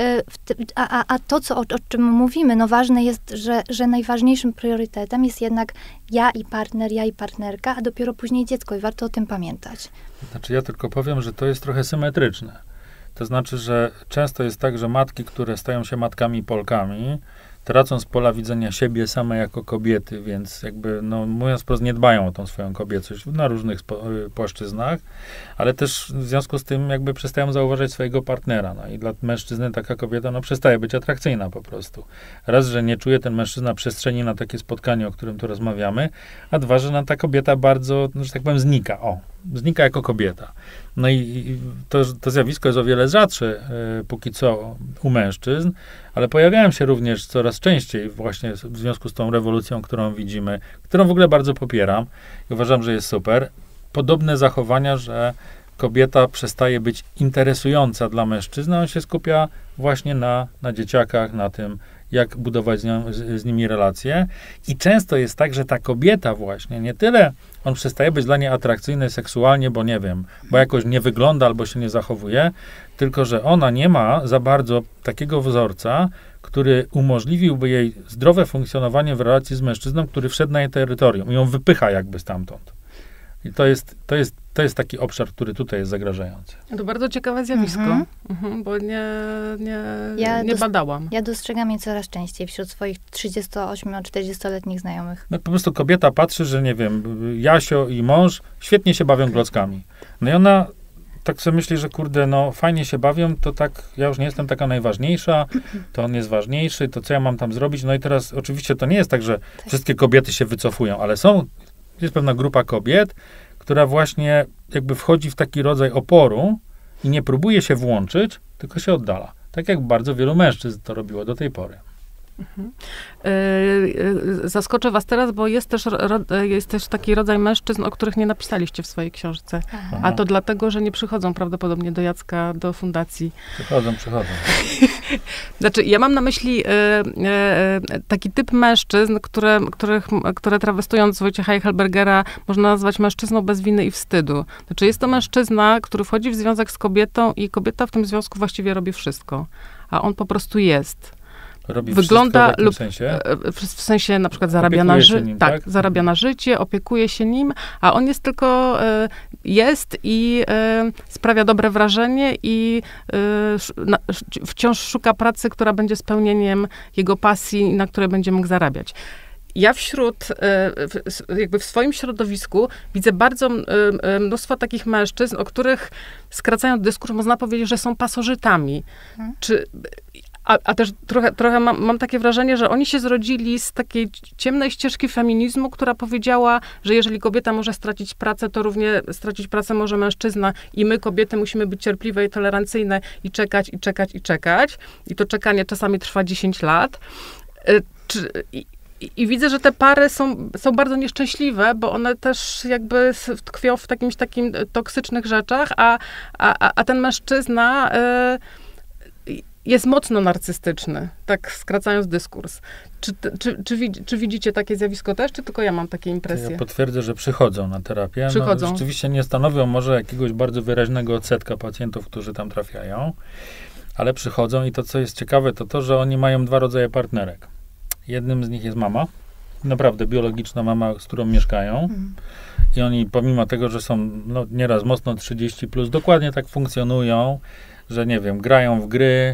a to, o czym mówimy, ważne jest, że najważniejszym priorytetem jest jednak ja i partnerka, a dopiero później dziecko i warto o tym pamiętać. Znaczy ja tylko powiem, że to jest trochę symetryczne. To znaczy, że często jest tak, że matki, które stają się matkami Polkami, tracą z pola widzenia siebie same jako kobiety, więc jakby, mówiąc wprost, nie dbają o tą swoją kobiecość na różnych płaszczyznach, ale też w związku z tym jakby przestają zauważać swojego partnera. I dla mężczyzny taka kobieta, przestaje być atrakcyjna po prostu. Raz, że nie czuje ten mężczyzna przestrzeni na takie spotkanie, o którym tu rozmawiamy, a dwa, że ta kobieta bardzo, że tak powiem, znika. Znika jako kobieta. I to zjawisko jest o wiele rzadsze póki co u mężczyzn, ale pojawiają się również coraz częściej właśnie w związku z tą rewolucją, którą widzimy, którą w ogóle bardzo popieram i uważam, że jest super. Podobne zachowania, że kobieta przestaje być interesująca dla mężczyzny, on się skupia właśnie na dzieciakach, na tym, jak budować z nimi relacje. I często jest tak, że ta kobieta właśnie, nie tyle on przestaje być dla niej atrakcyjny seksualnie, bo nie wiem, bo jakoś nie wygląda albo się nie zachowuje, tylko że ona nie ma za bardzo takiego wzorca, który umożliwiłby jej zdrowe funkcjonowanie w relacji z mężczyzną, który wszedł na jej terytorium i ją wypycha jakby stamtąd. I to jest taki obszar, który tutaj jest zagrażający. To bardzo ciekawe zjawisko, bo nie badałam. Ja dostrzegam je coraz częściej wśród swoich 38-40-letnich znajomych. Po prostu kobieta patrzy, że nie wiem, Jasio i mąż świetnie się bawią klockami. I ona tak sobie myśli, że kurde, fajnie się bawią, to tak, ja już nie jestem taka najważniejsza, to on jest ważniejszy, to co ja mam tam zrobić? I teraz oczywiście to nie jest tak, że wszystkie kobiety się wycofują, ale jest pewna grupa kobiet, która właśnie jakby wchodzi w taki rodzaj oporu i nie próbuje się włączyć, tylko się oddala. Tak jak bardzo wielu mężczyzn to robiło do tej pory. Zaskoczę was teraz, bo jest też taki rodzaj mężczyzn, o których nie napisaliście w swojej książce. Aha. A to dlatego, że nie przychodzą prawdopodobnie do Jacka, do fundacji. Przychodzą. Znaczy, ja mam na myśli taki typ mężczyzn, które trawestując Wojciecha Eichelbergera można nazwać mężczyzną bez winy i wstydu. Znaczy, jest to mężczyzna, który wchodzi w związek z kobietą i kobieta w tym związku właściwie robi wszystko. A on po prostu jest. Robi Wygląda w sensie? W sensie na przykład zarabia na życie. Tak, zarabia na życie, opiekuje się nim, a on jest tylko jest i sprawia dobre wrażenie i wciąż szuka pracy, która będzie spełnieniem jego pasji, na której będzie mógł zarabiać. Ja jakby w swoim środowisku widzę bardzo mnóstwo takich mężczyzn, o których, skracając dyskurs, można powiedzieć, że są pasożytami. A też trochę mam takie wrażenie, że oni się zrodzili z takiej ciemnej ścieżki feminizmu, która powiedziała, że jeżeli kobieta może stracić pracę, to równie stracić pracę może mężczyzna i my, kobiety, musimy być cierpliwe i tolerancyjne i czekać, i czekać, i czekać. I to czekanie czasami trwa 10 lat. I widzę, że te pary są bardzo nieszczęśliwe, bo one też jakby tkwią w jakimś takim toksycznych rzeczach, a ten mężczyzna jest mocno narcystyczny, tak skracając dyskurs. Czy widzicie takie zjawisko też, czy tylko ja mam takie impresje? Ja potwierdzę, że przychodzą na terapię. Przychodzą. No, rzeczywiście nie stanowią może jakiegoś bardzo wyraźnego odsetka pacjentów, którzy tam trafiają, ale przychodzą i to, co jest ciekawe, to, że oni mają 2 rodzaje partnerek. Jednym z nich jest mama, naprawdę biologiczna mama, z którą mieszkają. I oni pomimo tego, że są nieraz mocno 30+, dokładnie tak funkcjonują, że nie wiem, grają w gry,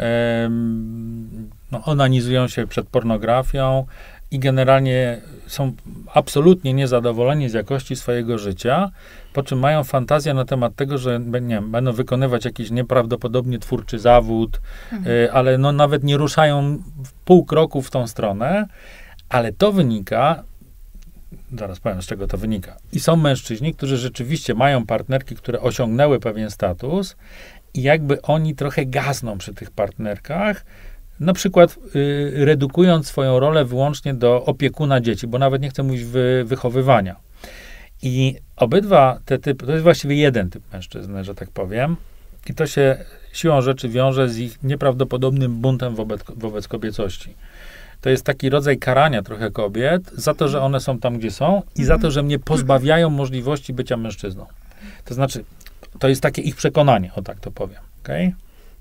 onanizują się przed pornografią i generalnie są absolutnie niezadowoleni z jakości swojego życia, po czym mają fantazję na temat tego, że będą wykonywać jakiś nieprawdopodobnie twórczy zawód, ale nawet nie ruszają pół kroku w tą stronę, ale to wynika, zaraz powiem, z czego to wynika. I są mężczyźni, którzy rzeczywiście mają partnerki, które osiągnęły pewien status i jakby oni trochę gasną przy tych partnerkach, na przykład redukując swoją rolę wyłącznie do opiekuna dzieci, bo nawet nie chcę mówić wychowywania. I obydwa te typy, to jest właściwie jeden typ mężczyzny, że tak powiem, i to się siłą rzeczy wiąże z ich nieprawdopodobnym buntem wobec kobiecości. To jest taki rodzaj karania trochę kobiet za to, że one są tam, gdzie są i za to, że mnie pozbawiają możliwości bycia mężczyzną. To znaczy, to jest takie ich przekonanie, o tak to powiem. Okay?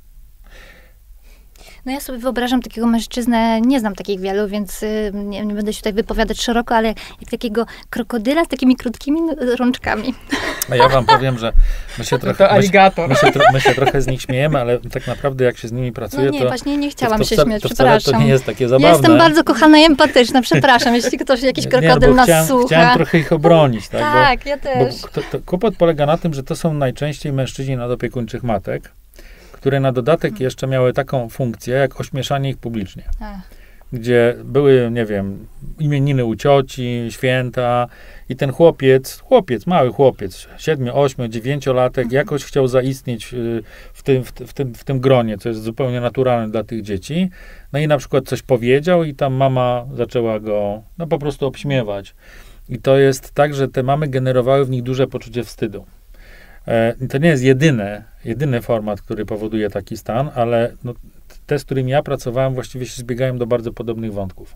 No ja sobie wyobrażam takiego mężczyznę, nie znam takich wielu, więc nie będę się tutaj wypowiadać szeroko, ale jak takiego krokodyla z takimi krótkimi rączkami. A ja wam powiem, że my się trochę z nich śmiejemy, ale tak naprawdę jak się z nimi pracuje, no nie, właśnie nie chciałam się śmiać, to wcale przepraszam. To nie jest takie zabawne. Ja jestem bardzo kochana i empatyczna, przepraszam, jeśli ktoś, jakiś krokodyl nas słucha. Chciałem trochę ich obronić. Tak, tak ja też. Bo kłopot polega na tym, że to są najczęściej mężczyźni nadopiekuńczych matek, które na dodatek jeszcze miały taką funkcję, jak ośmieszanie ich publicznie. Gdzie były, nie wiem, imieniny u cioci, święta i ten mały chłopiec, 7, 8, 9-latek, jakoś chciał zaistnieć w tym gronie, co jest zupełnie naturalne dla tych dzieci. No i na przykład coś powiedział i tam mama zaczęła go po prostu obśmiewać. I to jest tak, że te mamy generowały w nich duże poczucie wstydu. To nie jest jedyny format, który powoduje taki stan, ale te, z którymi ja pracowałem, właściwie się zbiegają do bardzo podobnych wątków.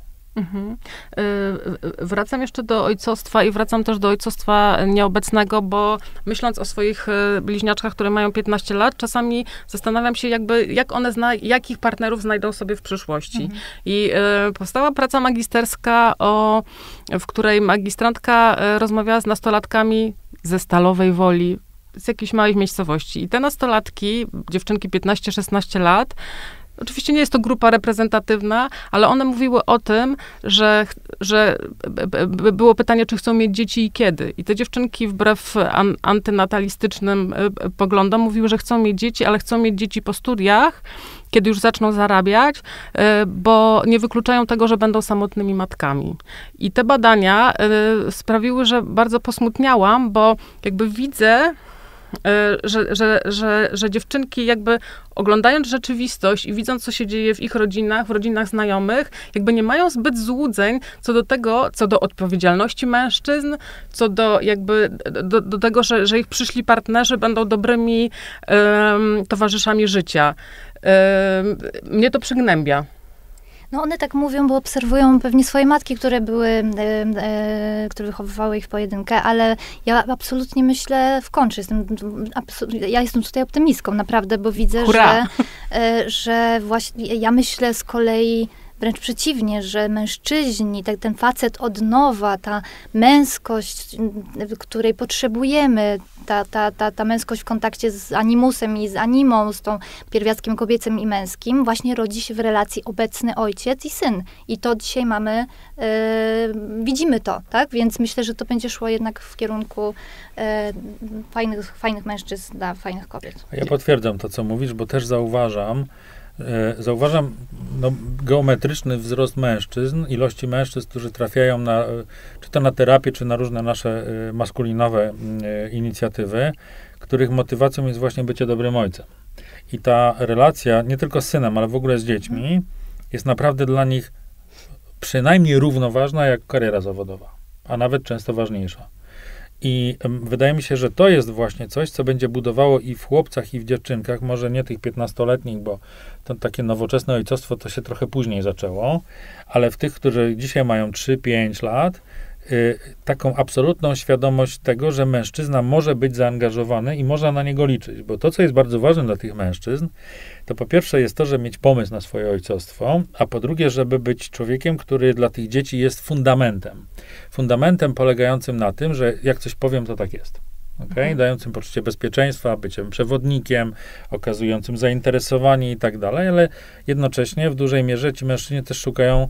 Wracam jeszcze do ojcostwa i wracam też do ojcostwa nieobecnego, bo myśląc o swoich bliźniaczkach, które mają 15 lat, czasami zastanawiam się jakich partnerów znajdą sobie w przyszłości. I powstała praca magisterska, w której magistrantka rozmawiała z nastolatkami ze Stalowej Woli, z jakiejś małej miejscowości. I te nastolatki, dziewczynki 15-16 lat, oczywiście nie jest to grupa reprezentatywna, ale one mówiły o tym, że było pytanie, czy chcą mieć dzieci i kiedy. I te dziewczynki wbrew antynatalistycznym poglądom mówiły, że chcą mieć dzieci, ale chcą mieć dzieci po studiach, kiedy już zaczną zarabiać, bo nie wykluczają tego, że będą samotnymi matkami. I te badania sprawiły, że bardzo posmutniałam, bo jakby widzę, że dziewczynki jakby oglądając rzeczywistość i widząc, co się dzieje w ich rodzinach, w rodzinach znajomych, jakby nie mają zbyt złudzeń co do tego, co do odpowiedzialności mężczyzn, co do jakby do tego, że ich przyszli partnerzy będą dobrymi towarzyszami życia. Mnie to przygnębia. No one tak mówią, bo obserwują pewnie swoje matki, które wychowywały ich w pojedynkę, ale ja absolutnie myślę w kontrze. Ja jestem tutaj optymistką, naprawdę, bo widzę, że właśnie ja myślę z kolei wręcz przeciwnie, że mężczyźni, ten facet od nowa, ta męskość, której potrzebujemy, ta męskość w kontakcie z animusem i z animą, z tą pierwiastkiem kobiecym i męskim, właśnie rodzi się w relacji obecny ojciec i syn. I to dzisiaj mamy, widzimy to, tak? Więc myślę, że to będzie szło jednak w kierunku fajnych mężczyzn dla fajnych kobiet. Ja potwierdzam to, co mówisz, bo też zauważam geometryczny wzrost mężczyzn, ilości mężczyzn, którzy trafiają czy to na terapię, czy na różne nasze maskulinowe inicjatywy, których motywacją jest właśnie bycie dobrym ojcem. I ta relacja, nie tylko z synem, ale w ogóle z dziećmi, jest naprawdę dla nich przynajmniej równoważna jak kariera zawodowa, a nawet często ważniejsza. I wydaje mi się, że to jest właśnie coś, co będzie budowało i w chłopcach, i w dziewczynkach, może nie tych 15-letnich, bo to takie nowoczesne ojcostwo to się trochę później zaczęło, ale w tych, którzy dzisiaj mają 3-5 lat, taką absolutną świadomość tego, że mężczyzna może być zaangażowany i można na niego liczyć, bo to, co jest bardzo ważne dla tych mężczyzn, to po pierwsze jest to, żeby mieć pomysł na swoje ojcostwo, a po drugie, żeby być człowiekiem, który dla tych dzieci jest fundamentem. Fundamentem polegającym na tym, że jak coś powiem, to tak jest. Okay? Dającym poczucie bezpieczeństwa, byciem przewodnikiem, okazującym zainteresowanie i tak dalej, ale jednocześnie w dużej mierze ci mężczyźni też szukają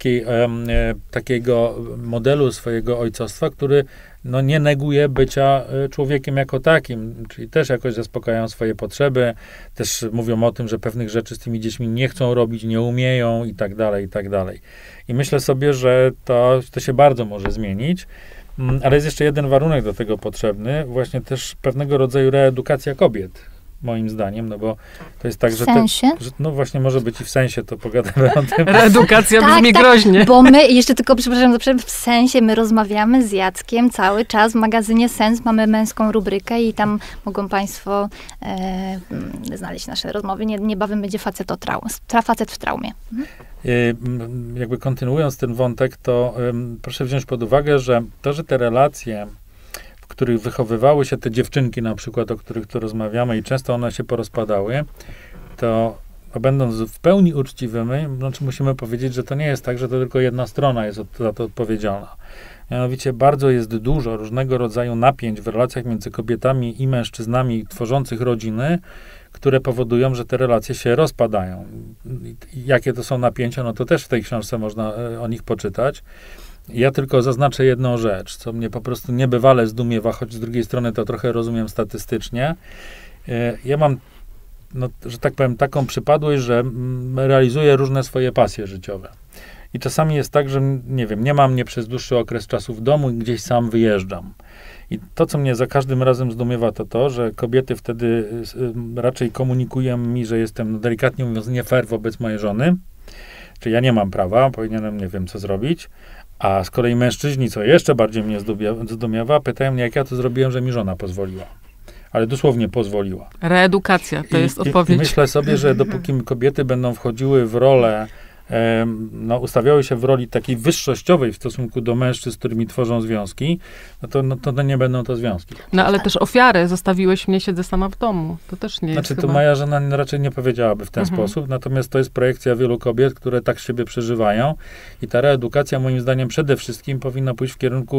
takiego modelu swojego ojcostwa, który nie neguje bycia człowiekiem jako takim, czyli też jakoś zaspokajają swoje potrzeby, też mówią o tym, że pewnych rzeczy z tymi dziećmi nie chcą robić, nie umieją i tak dalej, i tak dalej. I myślę sobie, że to się bardzo może zmienić. Ale jest jeszcze jeden warunek do tego potrzebny, właśnie też pewnego rodzaju reedukacja kobiet, moim zdaniem, no bo to jest tak, że... W sensie? No właśnie może być i w sensie, to pogadamy o tym. Reedukacja brzmi groźnie. Bo my, jeszcze tylko, przepraszam, w sensie my rozmawiamy z Jackiem cały czas w magazynie Sens, mamy męską rubrykę i tam mogą państwo znaleźć nasze rozmowy. Niebawem będzie facet w traumie. Jakby kontynuując ten wątek, to proszę wziąć pod uwagę, że te relacje, w których wychowywały się te dziewczynki na przykład, o których tu rozmawiamy i często one się porozpadały, to będąc w pełni uczciwymi, musimy powiedzieć, że to nie jest tak, że to tylko jedna strona jest za to odpowiedzialna. Mianowicie bardzo jest dużo różnego rodzaju napięć w relacjach między kobietami i mężczyznami tworzących rodziny, które powodują, że te relacje się rozpadają. Jakie to są napięcia, no to też w tej książce można o nich poczytać. Ja tylko zaznaczę jedną rzecz, co mnie po prostu niebywale zdumiewa, choć z drugiej strony to trochę rozumiem statystycznie. Ja mam, że tak powiem, taką przypadłość, że realizuję różne swoje pasje życiowe. I czasami jest tak, że nie ma mnie przez dłuższy okres czasu w domu i gdzieś sam wyjeżdżam. I to, co mnie za każdym razem zdumiewa, to, że kobiety wtedy raczej komunikują mi, że jestem, delikatnie mówiąc, nie fair wobec mojej żony. Czyli ja nie mam prawa, powinienem, nie wiem, co zrobić. A z kolei mężczyźni, co jeszcze bardziej mnie zdumiewa, pytają mnie, jak ja to zrobiłem, że mi żona pozwoliła. Ale dosłownie pozwoliła. Reedukacja, to jest odpowiedź. I myślę sobie, że dopóki kobiety będą wchodziły w rolę, ustawiały się w roli takiej wyższościowej w stosunku do mężczyzn, z którymi tworzą związki, to nie będą to związki. No ale też ofiary, zostawiłeś mnie, siedzę sama w domu. To też nie jest to chyba... moja żona raczej nie powiedziałaby w ten sposób, natomiast to jest projekcja wielu kobiet, które tak siebie przeżywają i ta reedukacja moim zdaniem przede wszystkim powinna pójść w kierunku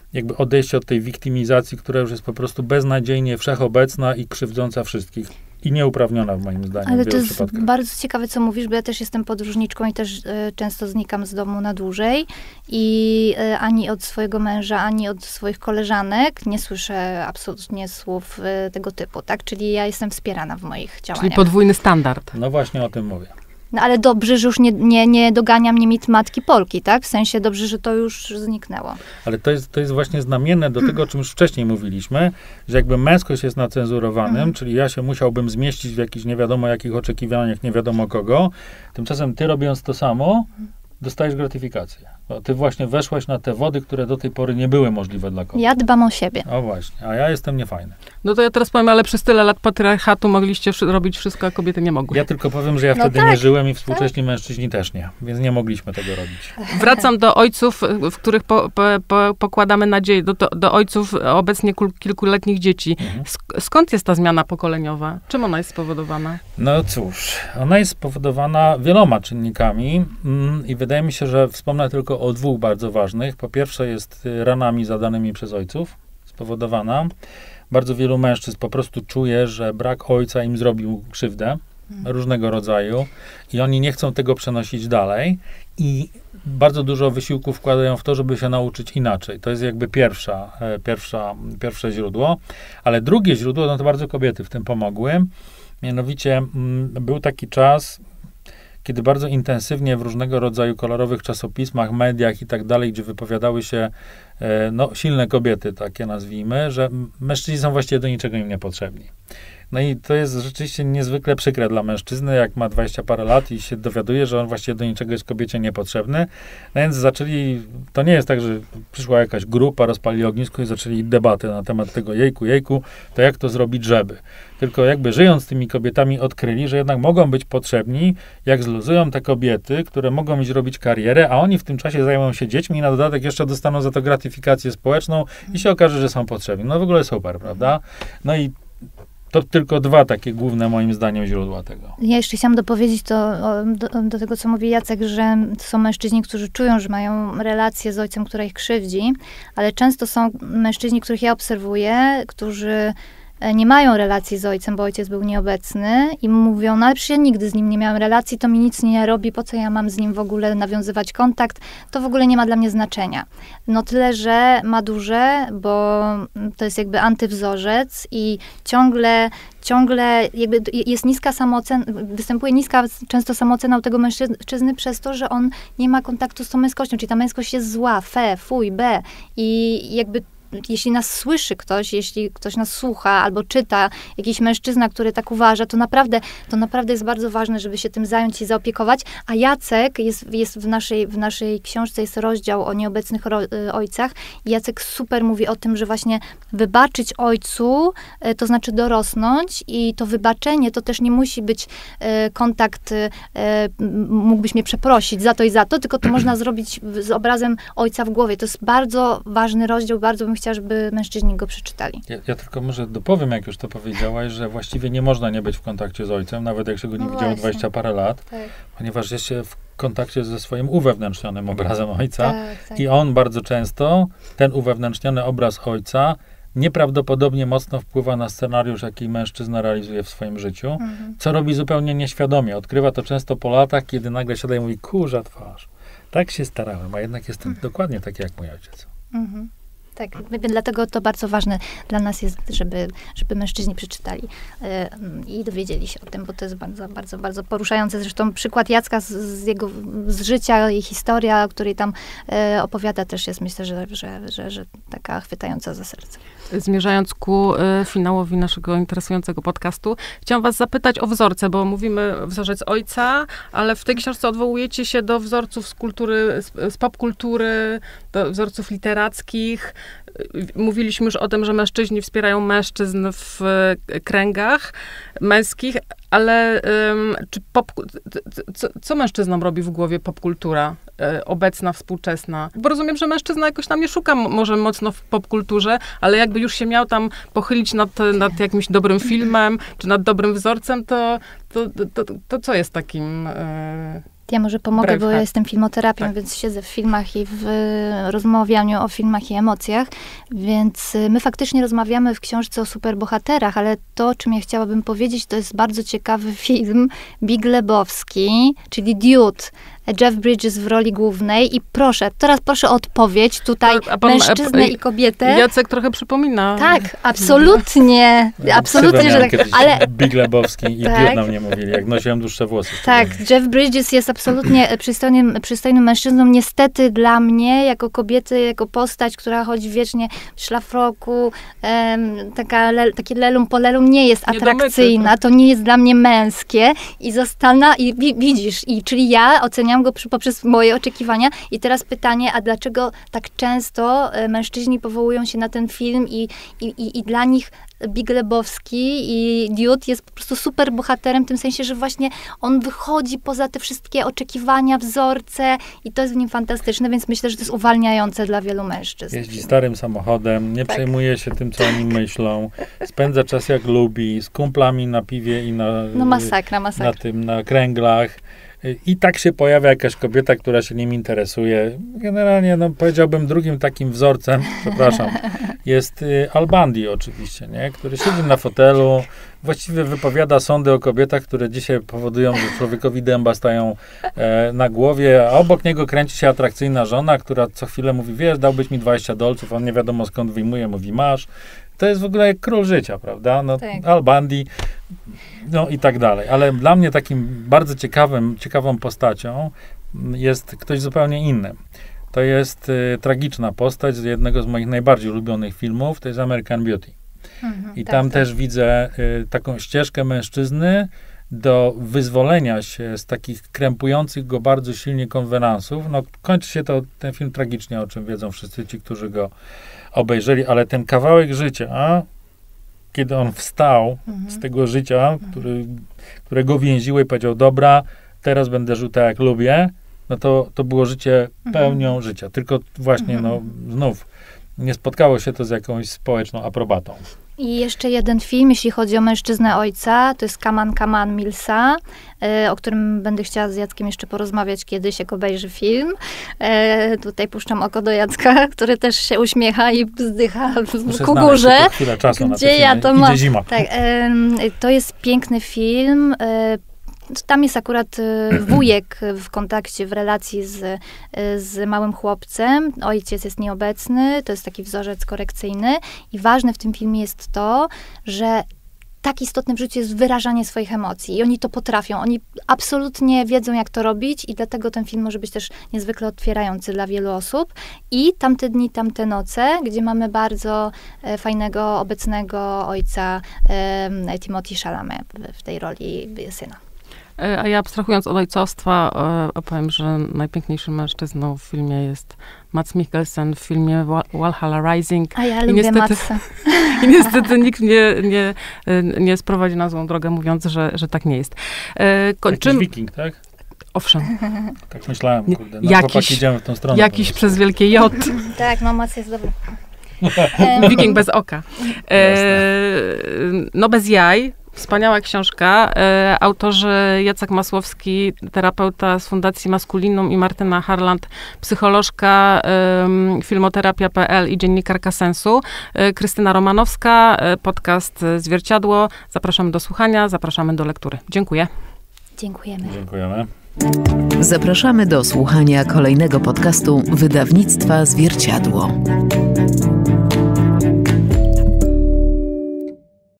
jakby odejście od tej wiktymizacji, która już jest po prostu beznadziejnie wszechobecna i krzywdząca wszystkich. I nieuprawniona w moim zdaniu. Ale w to wielu jest przypadkach. bardzo ciekawe, co mówisz, bo ja też jestem podróżniczką i też często znikam z domu na dłużej i ani od swojego męża, ani od swoich koleżanek nie słyszę absolutnie słów tego typu, tak? Czyli ja jestem wspierana w moich działaniach. Czyli podwójny standard. No właśnie o tym mówię. No ale dobrze, że już nie dogania mnie mit matki Polki, tak? W sensie dobrze, że to już zniknęło. Ale to jest właśnie znamienne do tego, o czym już wcześniej mówiliśmy, że jakby męskość jest nacenzurowanym, czyli ja się musiałbym zmieścić w jakichś nie wiadomo jakich oczekiwaniach, nie wiadomo kogo. Tymczasem ty, robiąc to samo, dostajesz gratyfikację. Bo ty właśnie weszłaś na te wody, które do tej pory nie były możliwe dla kobiet. Ja dbam o siebie. O właśnie, a ja jestem niefajny. No to ja teraz powiem, ale przez tyle lat patriarchatu mogliście robić wszystko, a kobiety nie mogły. Ja tylko powiem, że ja No wtedy tak, nie żyłem i współcześni mężczyźni też nie, więc nie mogliśmy tego robić. Wracam do ojców, w których pokładamy nadzieję, do ojców obecnie kilkuletnich dzieci. Skąd jest ta zmiana pokoleniowa? Czym ona jest spowodowana? No cóż, ona jest spowodowana wieloma czynnikami i wydaje mi się, że wspomnę tylko o dwóch bardzo ważnych. Po pierwsze jest ranami zadanymi przez ojców spowodowana. Bardzo wielu mężczyzn po prostu czuje, że brak ojca im zrobił krzywdę różnego rodzaju i oni nie chcą tego przenosić dalej i bardzo dużo wysiłku wkładają w to, żeby się nauczyć inaczej. To jest jakby pierwsze źródło, ale drugie źródło, no to bardzo kobiety w tym pomogły. Mianowicie był taki czas, kiedy bardzo intensywnie w różnego rodzaju kolorowych czasopismach, mediach i tak dalej, gdzie wypowiadały się silne kobiety, takie nazwijmy, że mężczyźni są właściwie do niczego im niepotrzebni. No i to jest rzeczywiście niezwykle przykre dla mężczyzny, jak ma 20 parę lat i się dowiaduje, że on właściwie do niczego jest kobiecie niepotrzebny. No więc zaczęli, to nie jest tak, że przyszła jakaś grupa, rozpalili ognisko i zaczęli debatę na temat tego jejku, to jak to zrobić, żeby. Tylko jakby żyjąc z tymi kobietami odkryli, że jednak mogą być potrzebni, jak zluzują te kobiety, które mogą iść robić karierę, a oni w tym czasie zajmują się dziećmi i na dodatek jeszcze dostaną za to gratyfikację społeczną i się okaże, że są potrzebni. No w ogóle super, prawda? No i to tylko dwa takie główne, moim zdaniem, źródła tego. Ja jeszcze chciałam dopowiedzieć do tego, co mówi Jacek, że są mężczyźni, którzy czują, że mają relację z ojcem, która ich krzywdzi, ale często są mężczyźni, których ja obserwuję, którzy nie mają relacji z ojcem, bo ojciec był nieobecny i mówią, no ale przecież ja nigdy z nim nie miałem relacji, to mi nic nie robi, po co ja mam z nim w ogóle nawiązywać kontakt, to w ogóle nie ma dla mnie znaczenia. No tyle, że ma duże, bo to jest jakby antywzorzec i ciągle jakby jest niska samoocena, występuje niska często samoocena u tego mężczyzny przez to, że on nie ma kontaktu z tą męskością, czyli ta męskość jest zła, fuj, i jakby jeśli nas słyszy ktoś, jeśli ktoś nas słucha albo czyta, jakiś mężczyzna, który tak uważa, to naprawdę jest bardzo ważne, żeby się tym zająć i zaopiekować. A Jacek jest w naszej książce jest rozdział o nieobecnych ojcach. I Jacek super mówi o tym, że właśnie wybaczyć ojcu, to znaczy dorosnąć i to wybaczenie to też nie musi być kontakt, mógłbyś mnie przeprosić za to i za to, tylko to można zrobić z obrazem ojca w głowie. To jest bardzo ważny rozdział, bardzo bym chciała, żeby mężczyźni go przeczytali. Ja tylko może dopowiem, jak już to powiedziałaś, że właściwie nie można nie być w kontakcie z ojcem, nawet jak się go nie widziało 20 parę lat, ponieważ jest się w kontakcie ze swoim uwewnętrznionym obrazem ojca i on bardzo często, ten uwewnętrzniony obraz ojca, nieprawdopodobnie mocno wpływa na scenariusz, jaki mężczyzna realizuje w swoim życiu, co robi zupełnie nieświadomie. Odkrywa to często po latach, kiedy nagle siada i mówi, kurza twarz, tak się starałem, a jednak jestem dokładnie taki jak mój ojciec. Tak, dlatego to bardzo ważne dla nas jest, żeby mężczyźni przeczytali i dowiedzieli się o tym, bo to jest bardzo, bardzo, bardzo poruszające. Zresztą przykład Jacka z życia i historia, o której tam opowiada, też jest, myślę, że taka chwytająca za serce. Zmierzając ku finałowi naszego interesującego podcastu, chciałam was zapytać o wzorce, bo mówimy wzorzec ojca, ale w tej książce odwołujecie się do wzorców z kultury, z popkultury, do wzorców literackich. Mówiliśmy już o tym, że mężczyźni wspierają mężczyzn w kręgach męskich, ale czy co mężczyznom robi w głowie popkultura obecna, współczesna? Bo rozumiem, że mężczyzna jakoś tam nie szuka może mocno w popkulturze, ale jakby już się miał tam pochylić nad jakimś dobrym filmem, czy nad dobrym wzorcem, to co jest takim Ja może pomogę, bo ja Braveheart. jestem filmoterapią, Tak. więc siedzę w filmach i w rozmawianiu o filmach i emocjach, więc my faktycznie rozmawiamy w książce o superbohaterach, ale to, o czym ja chciałabym powiedzieć, to jest bardzo ciekawy film Big Lebowski, czyli Dude. Jeff Bridges w roli głównej i teraz proszę o odpowiedź tutaj mężczyznę i kobietę. Jacek trochę przypomina. Tak, absolutnie, absolutnie, że tak, ale Big Lebowski i Tak. Dude na mnie mówili, jak nosiłem dłuższe włosy. tak, Jeff Bridges jest absolutnie przystojnym mężczyzną. Niestety dla mnie, jako kobiety, jako postać, która chodzi wiecznie w szlafroku, takie lelum po lelum nie jest atrakcyjna. To nie jest dla mnie męskie i widzisz, czyli ja oceniam go poprzez moje oczekiwania. I teraz pytanie, a dlaczego tak często mężczyźni powołują się na ten film i dla nich Big Lebowski i Dude jest po prostu super bohaterem, w tym sensie, że właśnie on wychodzi poza te wszystkie oczekiwania, wzorce i to jest w nim fantastyczne, więc myślę, że to jest uwalniające dla wielu mężczyzn. Jeździ starym samochodem, nie przejmuje się tym, co oni myślą, spędza czas jak lubi, z kumplami na piwie i masakra. na kręglach. I tak się pojawia jakaś kobieta, która się nim interesuje. Generalnie, powiedziałbym, drugim takim wzorcem, jest Al Bundy oczywiście, nie? Który siedzi na fotelu, właściwie wypowiada sądy o kobietach, które dzisiaj powodują, że człowiekowi dęba stają na głowie, a obok niego kręci się atrakcyjna żona, która co chwilę mówi, wiesz, dałbyś mi $20, on nie wiadomo skąd wyjmuje, mówi, masz. To jest w ogóle jak król życia, prawda? Tak. Al Bundy, i tak dalej. Ale dla mnie takim bardzo ciekawą postacią jest ktoś zupełnie inny. To jest tragiczna postać z jednego z moich najbardziej ulubionych filmów, to jest American Beauty. I tam też widzę taką ścieżkę mężczyzny do wyzwolenia się z takich krępujących go bardzo silnie konwenansów. Kończy się ten film tragicznie, o czym wiedzą wszyscy ci, którzy go obejrzeli, ale ten kawałek życia, kiedy on wstał z tego życia, którego więziło i powiedział, dobra, teraz będę żył tak, jak lubię, to było życie pełnią życia. Tylko właśnie, znów nie spotkało się to z jakąś społeczną aprobatą. I jeszcze jeden film, jeśli chodzi o mężczyznę ojca, to jest Come On Millsa, o którym będę chciała z Jackiem jeszcze porozmawiać kiedyś, jak obejrzy film. Tutaj puszczam oko do Jacka, który też się uśmiecha i wzdycha ku górze. Gdzie ja to mam? Idzie zima. Tak, to jest piękny film. Tam jest akurat wujek w kontakcie, w relacji z małym chłopcem. Ojciec jest nieobecny, to jest taki wzorzec korekcyjny. I ważne w tym filmie jest to, że tak istotne w życiu jest wyrażanie swoich emocji. I oni to potrafią. Oni absolutnie wiedzą, jak to robić i dlatego ten film może być też niezwykle otwierający dla wielu osób. I Tamte dni, tamte noce, gdzie mamy bardzo fajnego, obecnego ojca Timothée Chalamet w tej roli syna. A ja abstrahując od ojcostwa, opowiem, że najpiękniejszym mężczyzną w filmie jest Mads Mikkelsen w filmie Valhalla Rising. A ja lubię Madsa. I niestety nikt nie sprowadzi na złą drogę, mówiąc, że tak nie jest. Jakiś wiking, tak? Owszem. Tak myślałem, kurde. Chłopaki idziemy w tą stronę. Jakiś przez wielkie J. Tak, Mads jest dobry. Wiking bez oka. Bez jaj. Wspaniała książka. Autorzy Jacek Masłowski, terapeuta z Fundacji Maskulinum i Martyna Harland, psycholożka, filmoterapia.pl i dziennikarka Sensu. Krystyna Romanowska, podcast Zwierciadło. Zapraszamy do słuchania, zapraszamy do lektury. Dziękuję. Dziękujemy. Dziękujemy. Zapraszamy do słuchania kolejnego podcastu wydawnictwa Zwierciadło.